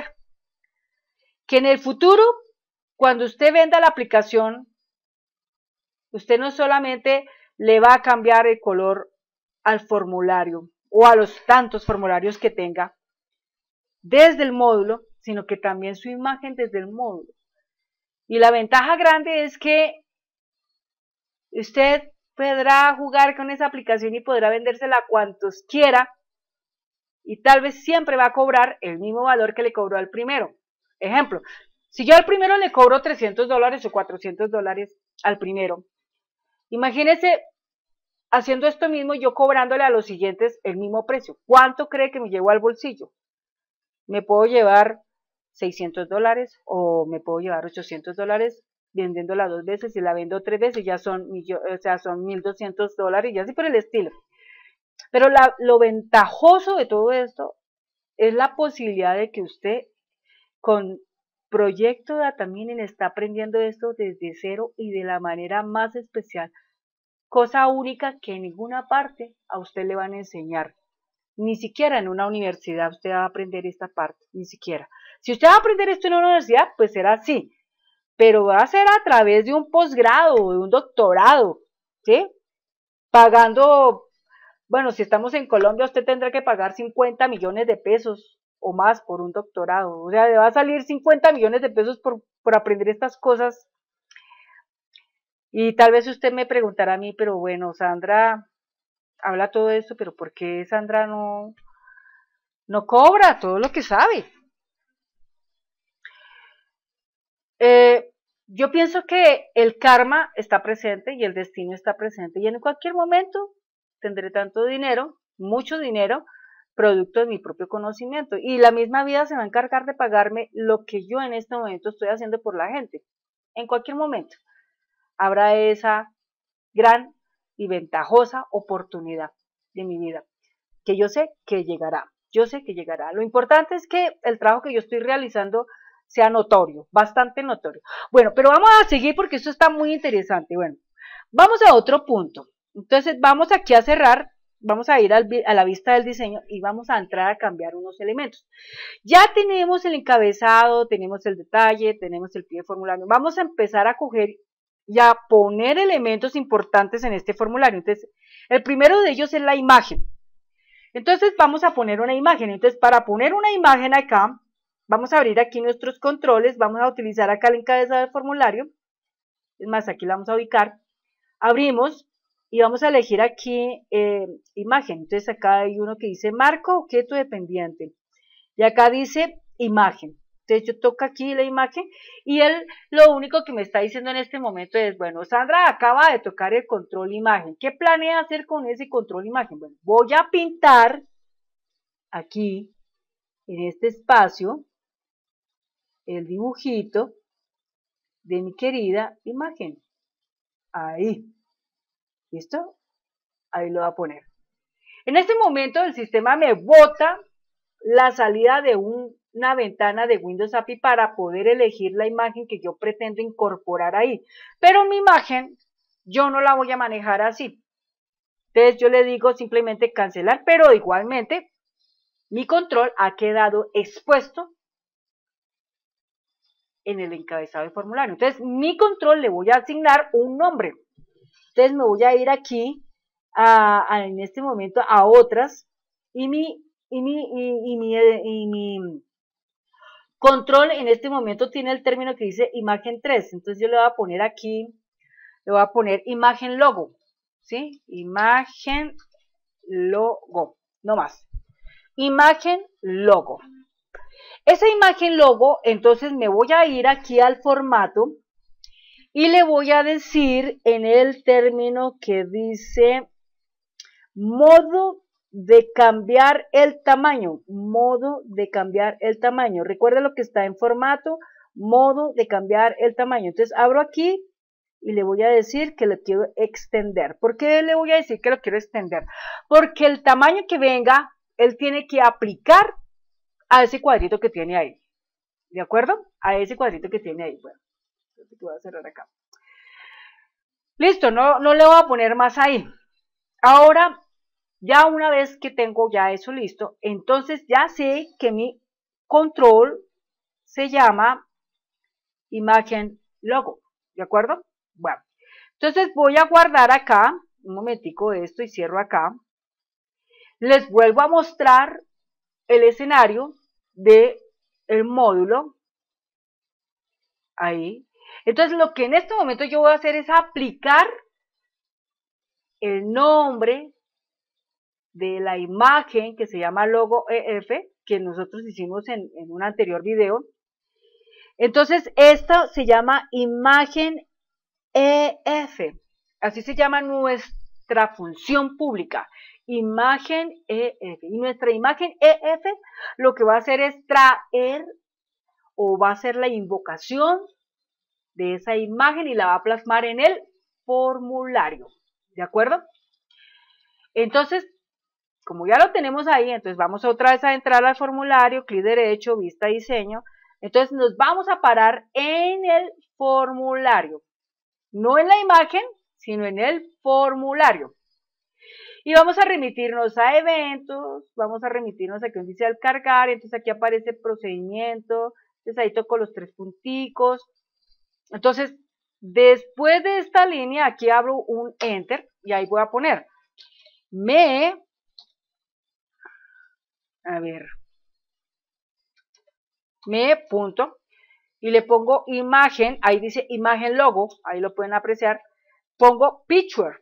Que en el futuro, cuando usted venda la aplicación, usted no solamente le va a cambiar el color al formulario o a los tantos formularios que tenga desde el módulo, sino que también su imagen desde el módulo. Y la ventaja grande es que usted podrá jugar con esa aplicación y podrá vendérsela a cuantos quiera y tal vez siempre va a cobrar el mismo valor que le cobró al primero. Ejemplo, si yo al primero le cobro trescientos dólares o cuatrocientos dólares al primero, imagínese haciendo esto mismo yo cobrándole a los siguientes el mismo precio. ¿Cuánto cree que me llevo al bolsillo? Me puedo llevar seiscientos dólares o me puedo llevar ochocientos dólares vendiéndola dos veces, si la vendo tres veces ya son, o sea, son mil doscientos dólares y así por el estilo. Pero la, lo ventajoso de todo esto es la posibilidad de que usted con Proyecto Data Mining está aprendiendo esto desde cero y de la manera más especial, cosa única que en ninguna parte a usted le van a enseñar. Ni siquiera en una universidad usted va a aprender esta parte, ni siquiera. Si usted va a aprender esto en una universidad, pues será así, pero va a ser a través de un posgrado o de un doctorado, ¿sí? Pagando, bueno, si estamos en Colombia, usted tendrá que pagar cincuenta millones de pesos o más por un doctorado. O sea, le va a salir cincuenta millones de pesos por, por aprender estas cosas. Y tal vez usted me preguntará a mí, pero bueno, Sandra habla todo esto, pero ¿por qué Sandra no, no cobra todo lo que sabe? Eh, yo pienso que el karma está presente y el destino está presente y en cualquier momento tendré tanto dinero, mucho dinero, producto de mi propio conocimiento y la misma vida se va a encargar de pagarme lo que yo en este momento estoy haciendo por la gente. En cualquier momento habrá esa gran y ventajosa oportunidad de mi vida que yo sé que llegará, yo sé que llegará. Lo importante es que el trabajo que yo estoy realizando sea notorio, bastante notorio. Bueno, pero vamos a seguir porque esto está muy interesante. Bueno, vamos a otro punto. Entonces vamos aquí a cerrar, vamos a ir al, a la vista del diseño y vamos a entrar a cambiar unos elementos. Ya tenemos el encabezado, tenemos el detalle, tenemos el pie de formulario. Vamos a empezar a coger y a poner elementos importantes en este formulario. Entonces, el primero de ellos es la imagen. Entonces vamos a poner una imagen. Entonces, para poner una imagen acá, vamos a abrir aquí nuestros controles, vamos a utilizar acá el encabezado del formulario, es más, aquí la vamos a ubicar, abrimos y vamos a elegir aquí eh, imagen, entonces acá hay uno que dice marco objeto dependiente, y acá dice imagen, entonces yo toco aquí la imagen, y él lo único que me está diciendo en este momento es, bueno, Sandra acaba de tocar el control imagen, ¿qué planea hacer con ese control imagen? Bueno, voy a pintar aquí, en este espacio, el dibujito de mi querida imagen. Ahí. ¿Listo? Ahí lo voy a poner. En este momento el sistema me bota la salida de un, una ventana de Windows A P I para poder elegir la imagen que yo pretendo incorporar ahí. Pero mi imagen yo no la voy a manejar así. Entonces yo le digo simplemente cancelar, pero igualmente mi control ha quedado expuesto en el encabezado del formulario. Entonces mi control le voy a asignar un nombre. Entonces me voy a ir aquí a, a, en este momento a otras y mi, y, mi, y, y, mi, y mi control en este momento tiene el término que dice imagen tres. Entonces yo le voy a poner aquí, le voy a poner imagen logo, ¿sí? Imagen logo, no más. Imagen logo. Esa imagen logo, entonces me voy a ir aquí al formato y le voy a decir en el término que dice modo de cambiar el tamaño, modo de cambiar el tamaño. Recuerda lo que está en formato, modo de cambiar el tamaño. Entonces abro aquí y le voy a decir que lo quiero extender. ¿Por qué le voy a decir que lo quiero extender? Porque el tamaño que venga, él tiene que aplicar a ese cuadrito que tiene ahí. ¿De acuerdo? A ese cuadrito que tiene ahí. Bueno, voy a cerrar acá. Listo, no, no le voy a poner más ahí. Ahora, ya una vez que tengo ya eso listo, entonces ya sé que mi control se llama imagen logo. ¿De acuerdo? Bueno, entonces voy a guardar acá, un momentico esto y cierro acá. Les vuelvo a mostrar el escenario de el módulo. Ahí. Entonces lo que en este momento yo voy a hacer es aplicar el nombre de la imagen que se llama logo E F, que nosotros hicimos en, en un anterior video. Entonces esto se llama imagen E F, así se llama nuestra función pública, imagen E F. Y nuestra imagen E F lo que va a hacer es traer o va a ser la invocación de esa imagen y la va a plasmar en el formulario, ¿de acuerdo? Entonces, como ya lo tenemos ahí, entonces vamos otra vez a entrar al formulario, clic derecho, vista diseño, entonces nos vamos a parar en el formulario, no en la imagen, sino en el formulario. Y vamos a remitirnos a eventos, vamos a remitirnos aquí donde dice al cargar, entonces aquí aparece procedimiento, entonces ahí toco los tres punticos. Entonces, después de esta línea, aquí abro un enter y ahí voy a poner me, a ver, me punto, y le pongo imagen, ahí dice imagen logo, ahí lo pueden apreciar, pongo picture,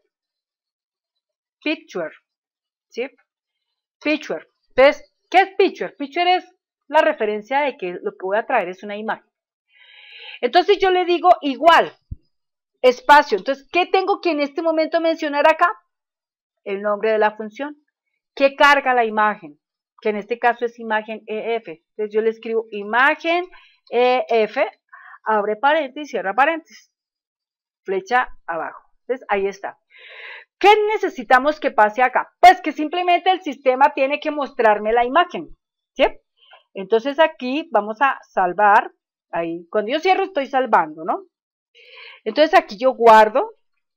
picture, ¿sí? Picture. Entonces, ¿qué es picture? Picture es la referencia de que lo que voy a traer es una imagen. Entonces yo le digo igual, espacio. Entonces, ¿qué tengo que en este momento mencionar acá? El nombre de la función. ¿Qué carga la imagen? Que en este caso es imagen E F. Entonces yo le escribo imagen E F, abre paréntesis, cierra paréntesis, flecha abajo. Entonces ahí está. ¿Qué necesitamos que pase acá? Pues que simplemente el sistema tiene que mostrarme la imagen, ¿sí? Entonces aquí vamos a salvar, ahí, cuando yo cierro estoy salvando, ¿no? Entonces aquí yo guardo,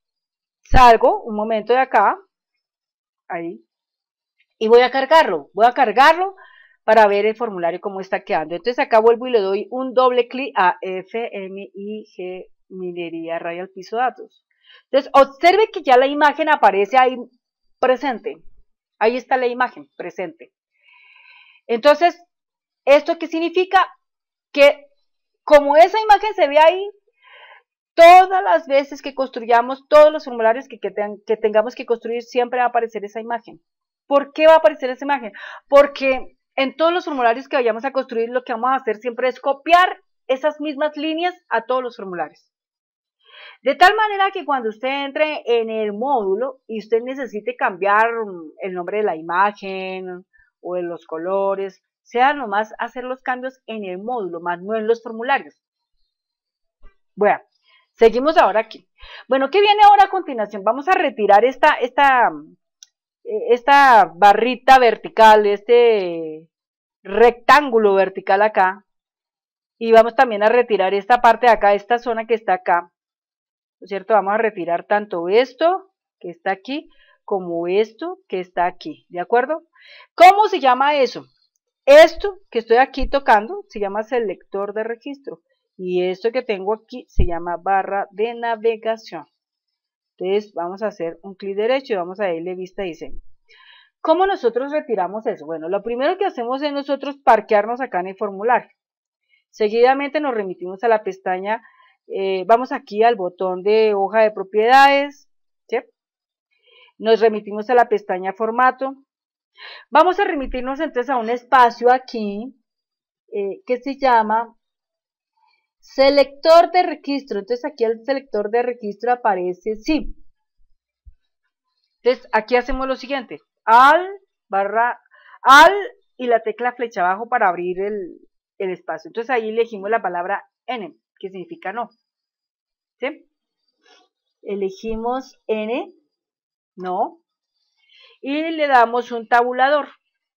salgo un momento de acá, ahí, y voy a cargarlo, voy a cargarlo para ver el formulario cómo está quedando. Entonces acá vuelvo y le doy un doble clic a F M I G Minería Radial Piso Datos. Entonces observe que ya la imagen aparece ahí presente, ahí está la imagen presente. Entonces, ¿esto qué significa? Que como esa imagen se ve ahí, todas las veces que construyamos, todos los formularios que, que, ten, que tengamos que construir, siempre va a aparecer esa imagen. ¿Por qué va a aparecer esa imagen? Porque en todos los formularios que vayamos a construir, lo que vamos a hacer siempre es copiar esas mismas líneas a todos los formularios. De tal manera que cuando usted entre en el módulo y usted necesite cambiar el nombre de la imagen o de los colores, sea nomás hacer los cambios en el módulo, más no en los formularios. Bueno, seguimos ahora aquí. Bueno, ¿qué viene ahora a continuación? Vamos a retirar esta, esta, esta barrita vertical, este rectángulo vertical acá, y vamos también a retirar esta parte de acá, esta zona que está acá, ¿no es cierto? Vamos a retirar tanto esto que está aquí, como esto que está aquí, ¿de acuerdo? ¿Cómo se llama eso? Esto que estoy aquí tocando se llama selector de registro, y esto que tengo aquí se llama barra de navegación. Entonces vamos a hacer un clic derecho y vamos a darle vista diseño. ¿Cómo nosotros retiramos eso? Bueno, lo primero que hacemos es nosotros parquearnos acá en el formulario. Seguidamente nos remitimos a la pestaña, eh, vamos aquí al botón de hoja de propiedades, ¿sí? Nos remitimos a la pestaña formato. Vamos a remitirnos entonces a un espacio aquí eh, que se llama selector de registro. Entonces aquí el selector de registro aparece sí. Entonces aquí hacemos lo siguiente, al barra al y la tecla flecha abajo para abrir el, el espacio. Entonces ahí elegimos la palabra N, que significa no. ¿Sí? Elegimos N, no, y le damos un tabulador.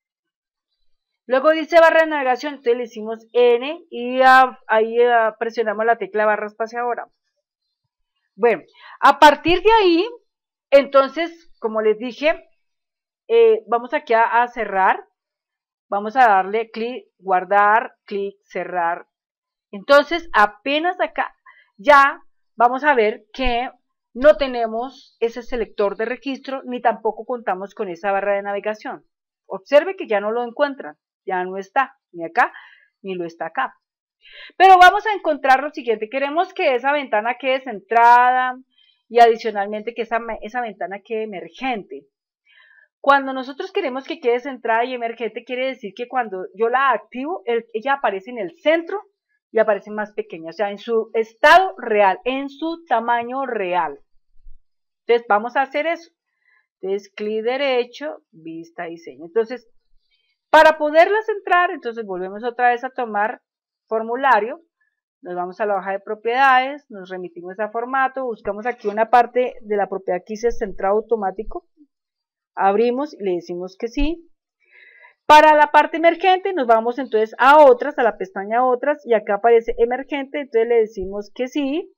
Luego dice barra de navegación, entonces le decimos N y a, ahí a, presionamos la tecla barra espaciadora. Bueno, a partir de ahí, entonces, como les dije, eh, vamos aquí a, a cerrar, vamos a darle clic, guardar, clic, cerrar. Entonces, apenas acá, ya vamos a ver que no tenemos ese selector de registro, ni tampoco contamos con esa barra de navegación. Observe que ya no lo encuentran, ya no está, ni acá, ni lo está acá. Pero vamos a encontrar lo siguiente, queremos que esa ventana quede centrada y adicionalmente que esa, esa ventana quede emergente. Cuando nosotros queremos que quede centrada y emergente, quiere decir que cuando yo la activo, el, ella aparece en el centro y aparece más pequeña, o sea, en su estado real, en su tamaño real. Entonces, vamos a hacer eso. Entonces, clic derecho, vista, diseño. Entonces, para poderla centrar, entonces volvemos otra vez a tomar formulario, nos vamos a la hoja de propiedades, nos remitimos a formato, buscamos aquí una parte de la propiedad que dice centrado automático, abrimos y le decimos que sí. Para la parte emergente nos vamos entonces a otras, a la pestaña otras, y acá aparece emergente, entonces le decimos que sí,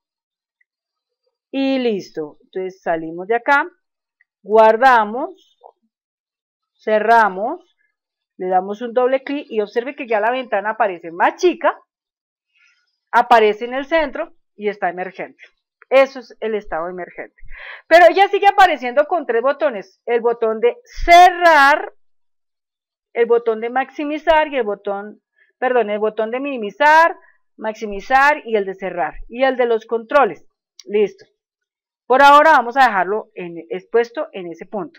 y listo. Entonces salimos de acá, guardamos, cerramos, le damos un doble clic y observe que ya la ventana aparece más chica, aparece en el centro y está emergente. Eso es el estado emergente. Pero ella sigue apareciendo con tres botones, el botón de cerrar, el botón de maximizar y el botón, perdón, el botón de minimizar, maximizar y el de cerrar. Y el de los controles. Listo. Por ahora vamos a dejarlo en, expuesto en ese punto.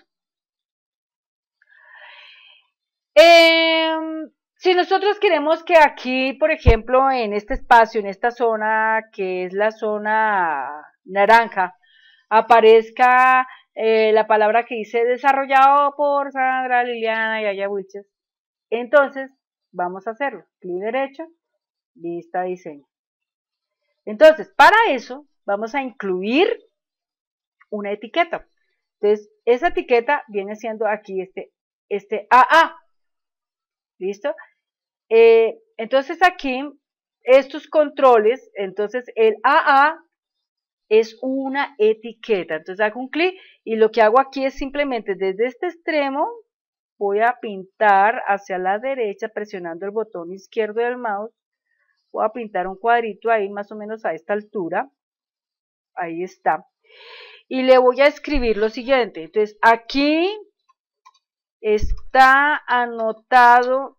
Eh, si nosotros queremos que aquí, por ejemplo, en este espacio, en esta zona que es la zona naranja, aparezca eh, la palabra que dice desarrollado por Sandra, Liliana y Aya Wilches, entonces vamos a hacerlo. Clic derecho, vista diseño. Entonces, para eso vamos a incluir una etiqueta. Entonces, esa etiqueta viene siendo aquí este, este A A. ¿Listo? Eh, entonces aquí, estos controles, entonces el A A es una etiqueta. Entonces hago un clic y lo que hago aquí es simplemente desde este extremo voy a pintar hacia la derecha presionando el botón izquierdo del mouse. Voy a pintar un cuadrito ahí más o menos a esta altura. Ahí está. Y le voy a escribir lo siguiente. Entonces aquí está anotado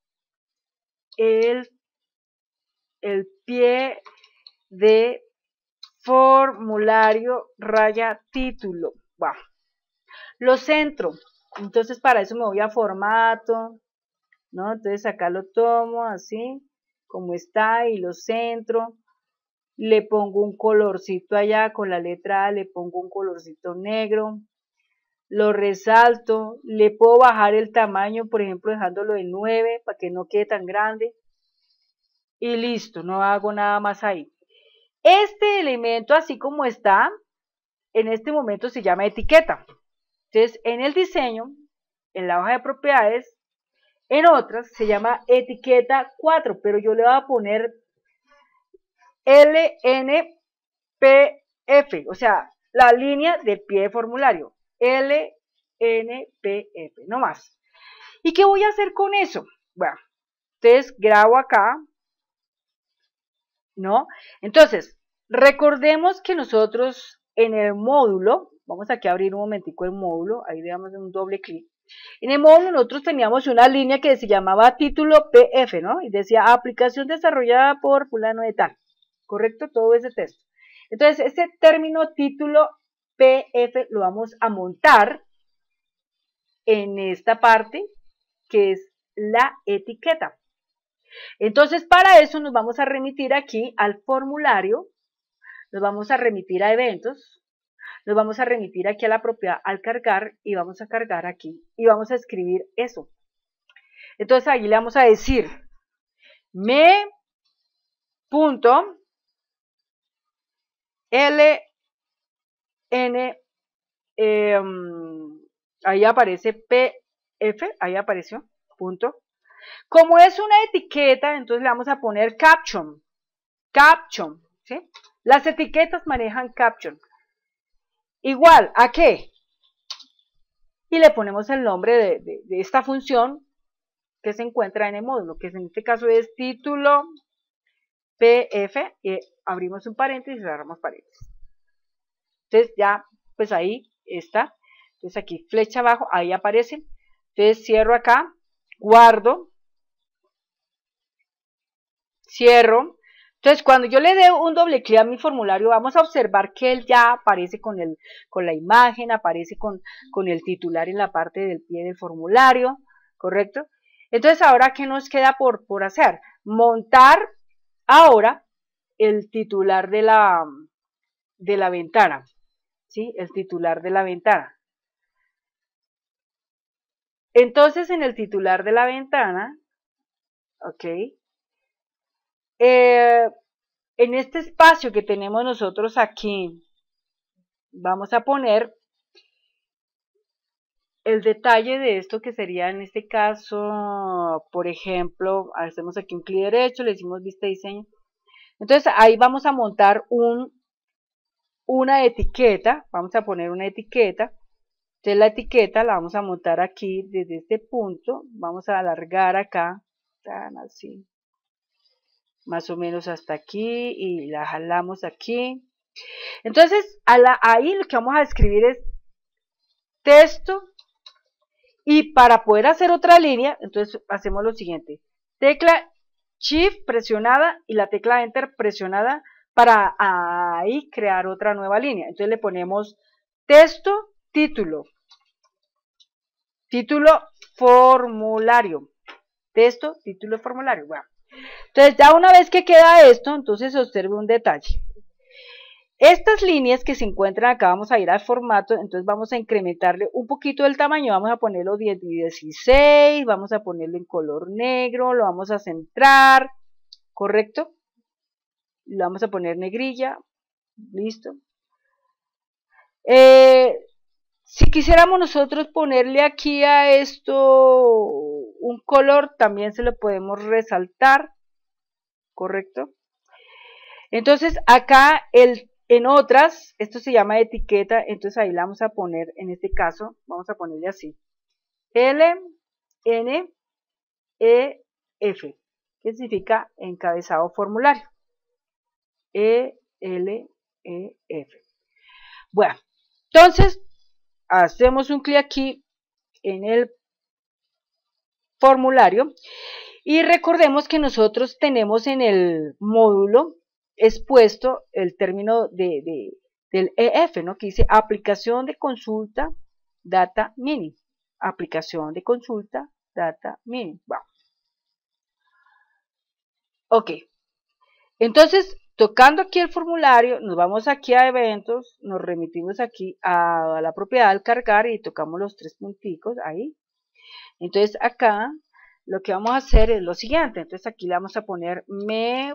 el, el pie de formulario raya título. Wow. Lo centro. Entonces para eso me voy a formato, ¿no? Entonces acá lo tomo así como está y lo centro. Le pongo un colorcito allá con la letra A, le pongo un colorcito negro. Lo resalto, le puedo bajar el tamaño, por ejemplo, dejándolo en nueve para que no quede tan grande. Y listo, no hago nada más ahí. Este elemento, así como está, en este momento se llama etiqueta. Entonces, en el diseño, en la hoja de propiedades, En otras se llama etiqueta cuatro, pero yo le voy a poner L N P F, o sea, la línea de pie de formulario, L N P F, no más. ¿Y qué voy a hacer con eso? Bueno, entonces grabo acá, ¿no? Entonces, recordemos que nosotros en el módulo, vamos aquí a abrir un momentico el módulo, ahí le damos un doble clic. En el módulo nosotros teníamos una línea que se llamaba título P F, ¿no? Y decía aplicación desarrollada por fulano de tal, ¿correcto? Todo ese texto. Entonces, ese término título P F lo vamos a montar en esta parte que es la etiqueta. Entonces, para eso nos vamos a remitir aquí al formulario, nos vamos a remitir a eventos, nos vamos a remitir aquí a la propiedad al cargar y vamos a cargar aquí y vamos a escribir eso. Entonces, ahí le vamos a decir me punto L N, eh, ahí aparece P F, ahí apareció, punto. Como es una etiqueta, entonces le vamos a poner caption, caption, ¿sí? Las etiquetas manejan caption. Igual, ¿a qué? Y le ponemos el nombre de, de, de esta función que se encuentra en el módulo, que en este caso es título P F, y abrimos un paréntesis y cerramos paréntesis. Entonces ya, pues ahí está. Entonces aquí flecha abajo, ahí aparece. Entonces cierro acá, guardo, cierro. Entonces cuando yo le dé un doble clic a mi formulario, vamos a observar que él ya aparece con, el, con la imagen, aparece con, con el titular en la parte del pie del formulario, ¿correcto? Entonces ahora, ¿qué nos queda por, por hacer? Montar ahora el titular de la, de la ventana, ¿sí? El titular de la ventana. Entonces en el titular de la ventana, ok, eh, en este espacio que tenemos nosotros aquí, vamos a poner el detalle de esto que sería en este caso, por ejemplo, hacemos aquí un clic derecho, le decimos vista diseño. Entonces ahí vamos a montar un, una etiqueta, vamos a poner una etiqueta. Entonces la etiqueta la vamos a montar aquí desde este punto, vamos a alargar acá, tan así, más o menos hasta aquí y la jalamos aquí. Entonces a la, ahí lo que vamos a escribir es texto y para poder hacer otra línea, entonces hacemos lo siguiente, tecla Shift presionada y la tecla Enter presionada para ahí crear otra nueva línea. Entonces le ponemos texto, título, título, formulario, texto, título, formulario. Bueno, entonces ya una vez que queda esto, entonces observe un detalle. Estas líneas que se encuentran acá, vamos a ir al formato, entonces vamos a incrementarle un poquito el tamaño, vamos a ponerlo dieciséis, vamos a ponerlo en color negro, lo vamos a centrar, ¿correcto? Lo vamos a poner negrilla, listo. Eh, si quisiéramos nosotros ponerle aquí a esto un color, también se lo podemos resaltar, ¿correcto? Entonces acá el, en otras, esto se llama etiqueta, entonces ahí la vamos a poner, en este caso, vamos a ponerle así, L N E F, que significa encabezado formulario, E L E F. Bueno, entonces hacemos un clic aquí en el formulario y recordemos que nosotros tenemos en el módulo expuesto el término de, de, del E F, ¿no? Que dice aplicación de consulta data mini, aplicación de consulta data mini. Wow. Ok, entonces tocando aquí el formulario, nos vamos aquí a eventos, nos remitimos aquí a la propiedad al cargar y tocamos los tres punticos ahí. Entonces acá lo que vamos a hacer es lo siguiente, entonces aquí le vamos a poner me.lne,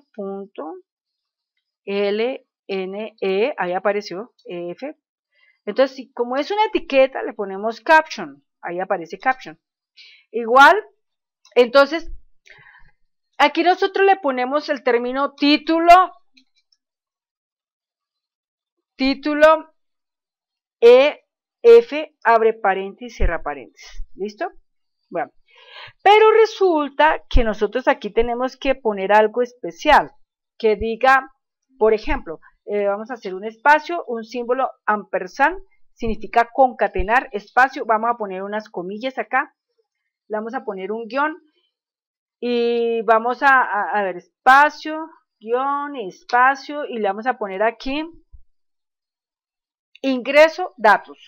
ahí apareció F. Entonces como es una etiqueta le ponemos caption, ahí aparece caption. Igual Entonces, aquí nosotros le ponemos el término título, título, E, F, abre paréntesis, cierra paréntesis, ¿listo? Bueno, pero resulta que nosotros aquí tenemos que poner algo especial, que diga, por ejemplo, eh, vamos a hacer un espacio, un símbolo ampersand, significa concatenar, espacio, vamos a poner unas comillas acá, le vamos a poner un guión, y vamos a, a, a ver, espacio, guión, espacio, y le vamos a poner aquí, ingreso, datos.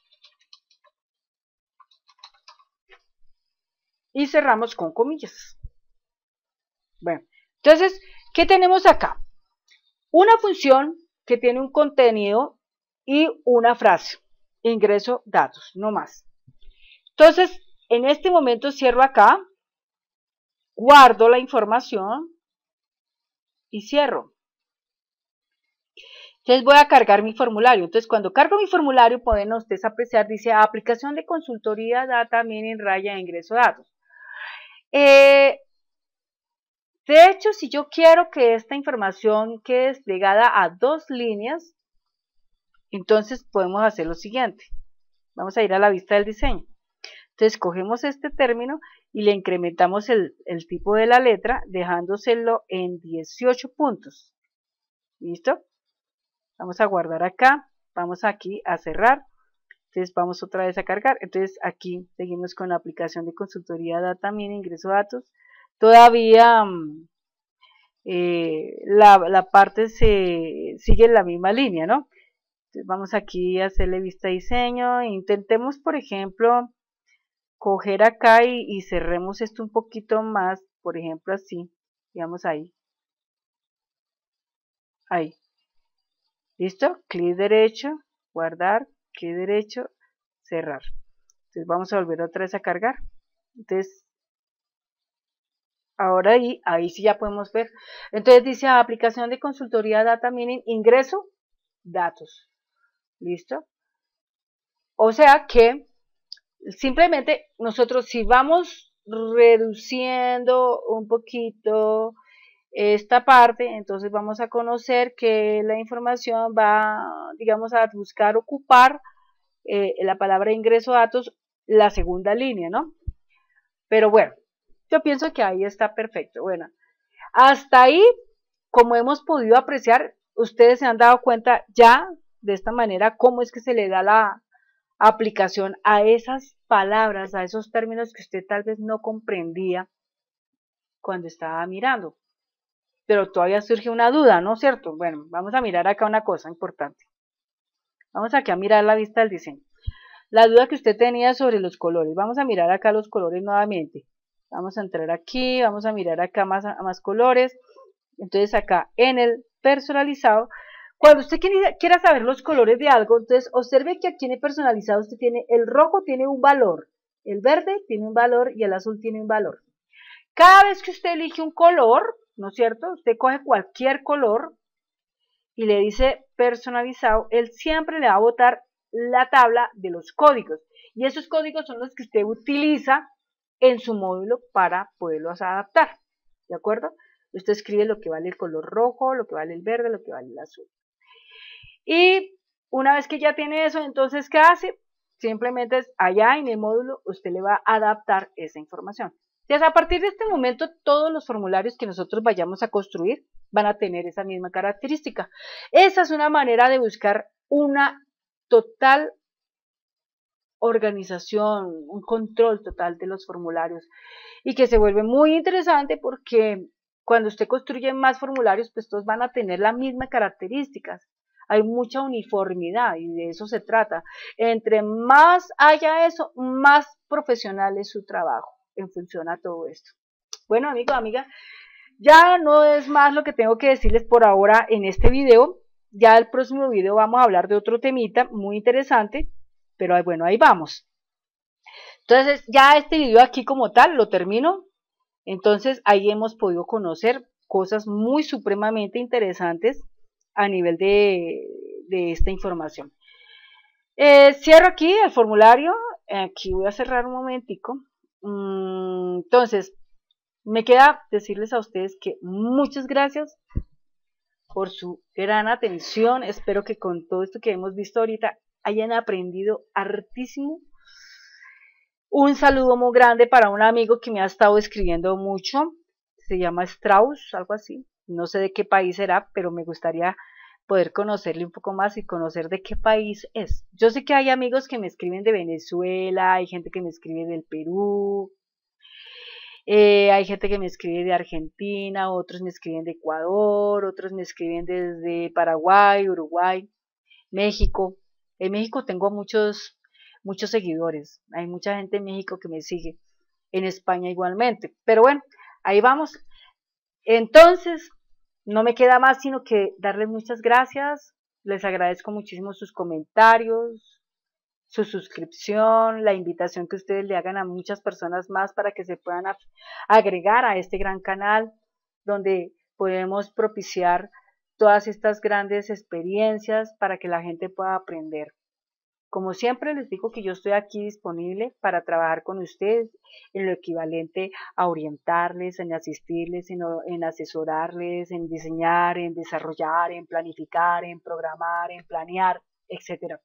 Y cerramos con comillas. Bueno, entonces, ¿qué tenemos acá? Una función que tiene un contenido y una frase. Ingreso datos, no más. Entonces, en este momento cierro acá, guardo la información y cierro. Entonces voy a cargar mi formulario. Entonces, cuando cargo mi formulario, pueden ustedes apreciar, dice aplicación de consultoría, data, mining, raya, ingreso datos. Eh, de hecho, si yo quiero que esta información quede desplegada a dos líneas, entonces podemos hacer lo siguiente. Vamos a ir a la vista del diseño. Entonces cogemos este término y le incrementamos el, el tipo de la letra, dejándoselo en dieciocho puntos. ¿Listo? Vamos a guardar acá, vamos aquí a cerrar. Entonces vamos otra vez a cargar. Entonces aquí seguimos con la aplicación de consultoría data mining, ingreso datos. Todavía eh, la, la parte se sigue en la misma línea, ¿no? Entonces vamos aquí a hacerle vista diseño. Intentemos, por ejemplo, coger acá y, y cerremos esto un poquito más, por ejemplo así, digamos ahí. Ahí. ¿Listo? Clic derecho, guardar, clic derecho, cerrar. Entonces vamos a volver otra vez a cargar. Entonces, ahora ahí, ahí sí ya podemos ver. Entonces dice aplicación de consultoría data mining, ingreso, datos. ¿Listo? O sea que simplemente nosotros si vamos reduciendo un poquito esta parte, entonces vamos a conocer que la información va, digamos, a buscar ocupar eh, la palabra ingreso datos, la segunda línea, ¿no? Pero bueno, yo pienso que ahí está perfecto. Bueno, hasta ahí, como hemos podido apreciar, ustedes se han dado cuenta ya de esta manera cómo es que se le da la aplicación a esas palabras, a esos términos que usted tal vez no comprendía cuando estaba mirando. Pero todavía surge una duda, ¿no es cierto? Bueno, vamos a mirar acá una cosa importante. Vamos aquí a mirar la vista del diseño. La duda que usted tenía sobre los colores. Vamos a mirar acá los colores nuevamente. Vamos a entrar aquí, vamos a mirar acá más, más colores. Entonces acá en el personalizado, cuando usted quiera saber los colores de algo, entonces observe que aquí en el personalizado usted tiene, el rojo tiene un valor, el verde tiene un valor y el azul tiene un valor. Cada vez que usted elige un color, ¿no es cierto? Usted coge cualquier color y le dice personalizado, él siempre le va a botar la tabla de los códigos. Y esos códigos son los que usted utiliza en su módulo para poderlos adaptar. ¿De acuerdo? Usted escribe lo que vale el color rojo, lo que vale el verde, lo que vale el azul. Y una vez que ya tiene eso, entonces, ¿qué hace? Simplemente es allá en el módulo, usted le va a adaptar esa información. Entonces, a partir de este momento, todos los formularios que nosotros vayamos a construir van a tener esa misma característica. Esa es una manera de buscar una total organización, un control total de los formularios y que se vuelve muy interesante porque cuando usted construye más formularios, pues todos van a tener las mismas características. Hay mucha uniformidad y de eso se trata. Entre más haya eso, más profesional es su trabajo en función a todo esto. Bueno, amigos, amigas, ya no es más lo que tengo que decirles por ahora en este video. Ya el próximo video vamos a hablar de otro temita muy interesante, pero bueno, ahí vamos. Entonces, ya este video aquí como tal lo termino. Entonces, ahí hemos podido conocer cosas muy supremamente interesantes a nivel de, de esta información. Eh, cierro aquí el formulario. Aquí voy a cerrar un momentico. Mm, entonces, me queda decirles a ustedes que muchas gracias por su gran atención. Espero que con todo esto que hemos visto ahorita hayan aprendido hartísimo. Un saludo muy grande para un amigo que me ha estado escribiendo mucho. Se llama Strauss, algo así. No sé de qué país será, pero me gustaría poder conocerle un poco más y conocer de qué país es. Yo sé que hay amigos que me escriben de Venezuela, hay gente que me escribe del Perú, eh, hay gente que me escribe de Argentina, otros me escriben de Ecuador, otros me escriben desde Paraguay, Uruguay, México. En México tengo muchos, muchos seguidores. Hay mucha gente en México que me sigue. En España igualmente. Pero bueno, ahí vamos. Entonces, no me queda más sino que darles muchas gracias. Les agradezco muchísimo sus comentarios, su suscripción, la invitación que ustedes le hagan a muchas personas más para que se puedan agregar a este gran canal donde podemos propiciar todas estas grandes experiencias para que la gente pueda aprender. Como siempre les digo que yo estoy aquí disponible para trabajar con ustedes en lo equivalente a orientarles, en asistirles, en, en asesorarles, en diseñar, en desarrollar, en planificar, en programar, en planear, etcétera.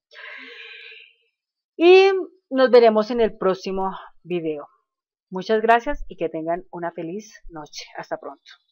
Y nos veremos en el próximo video. Muchas gracias y que tengan una feliz noche. Hasta pronto.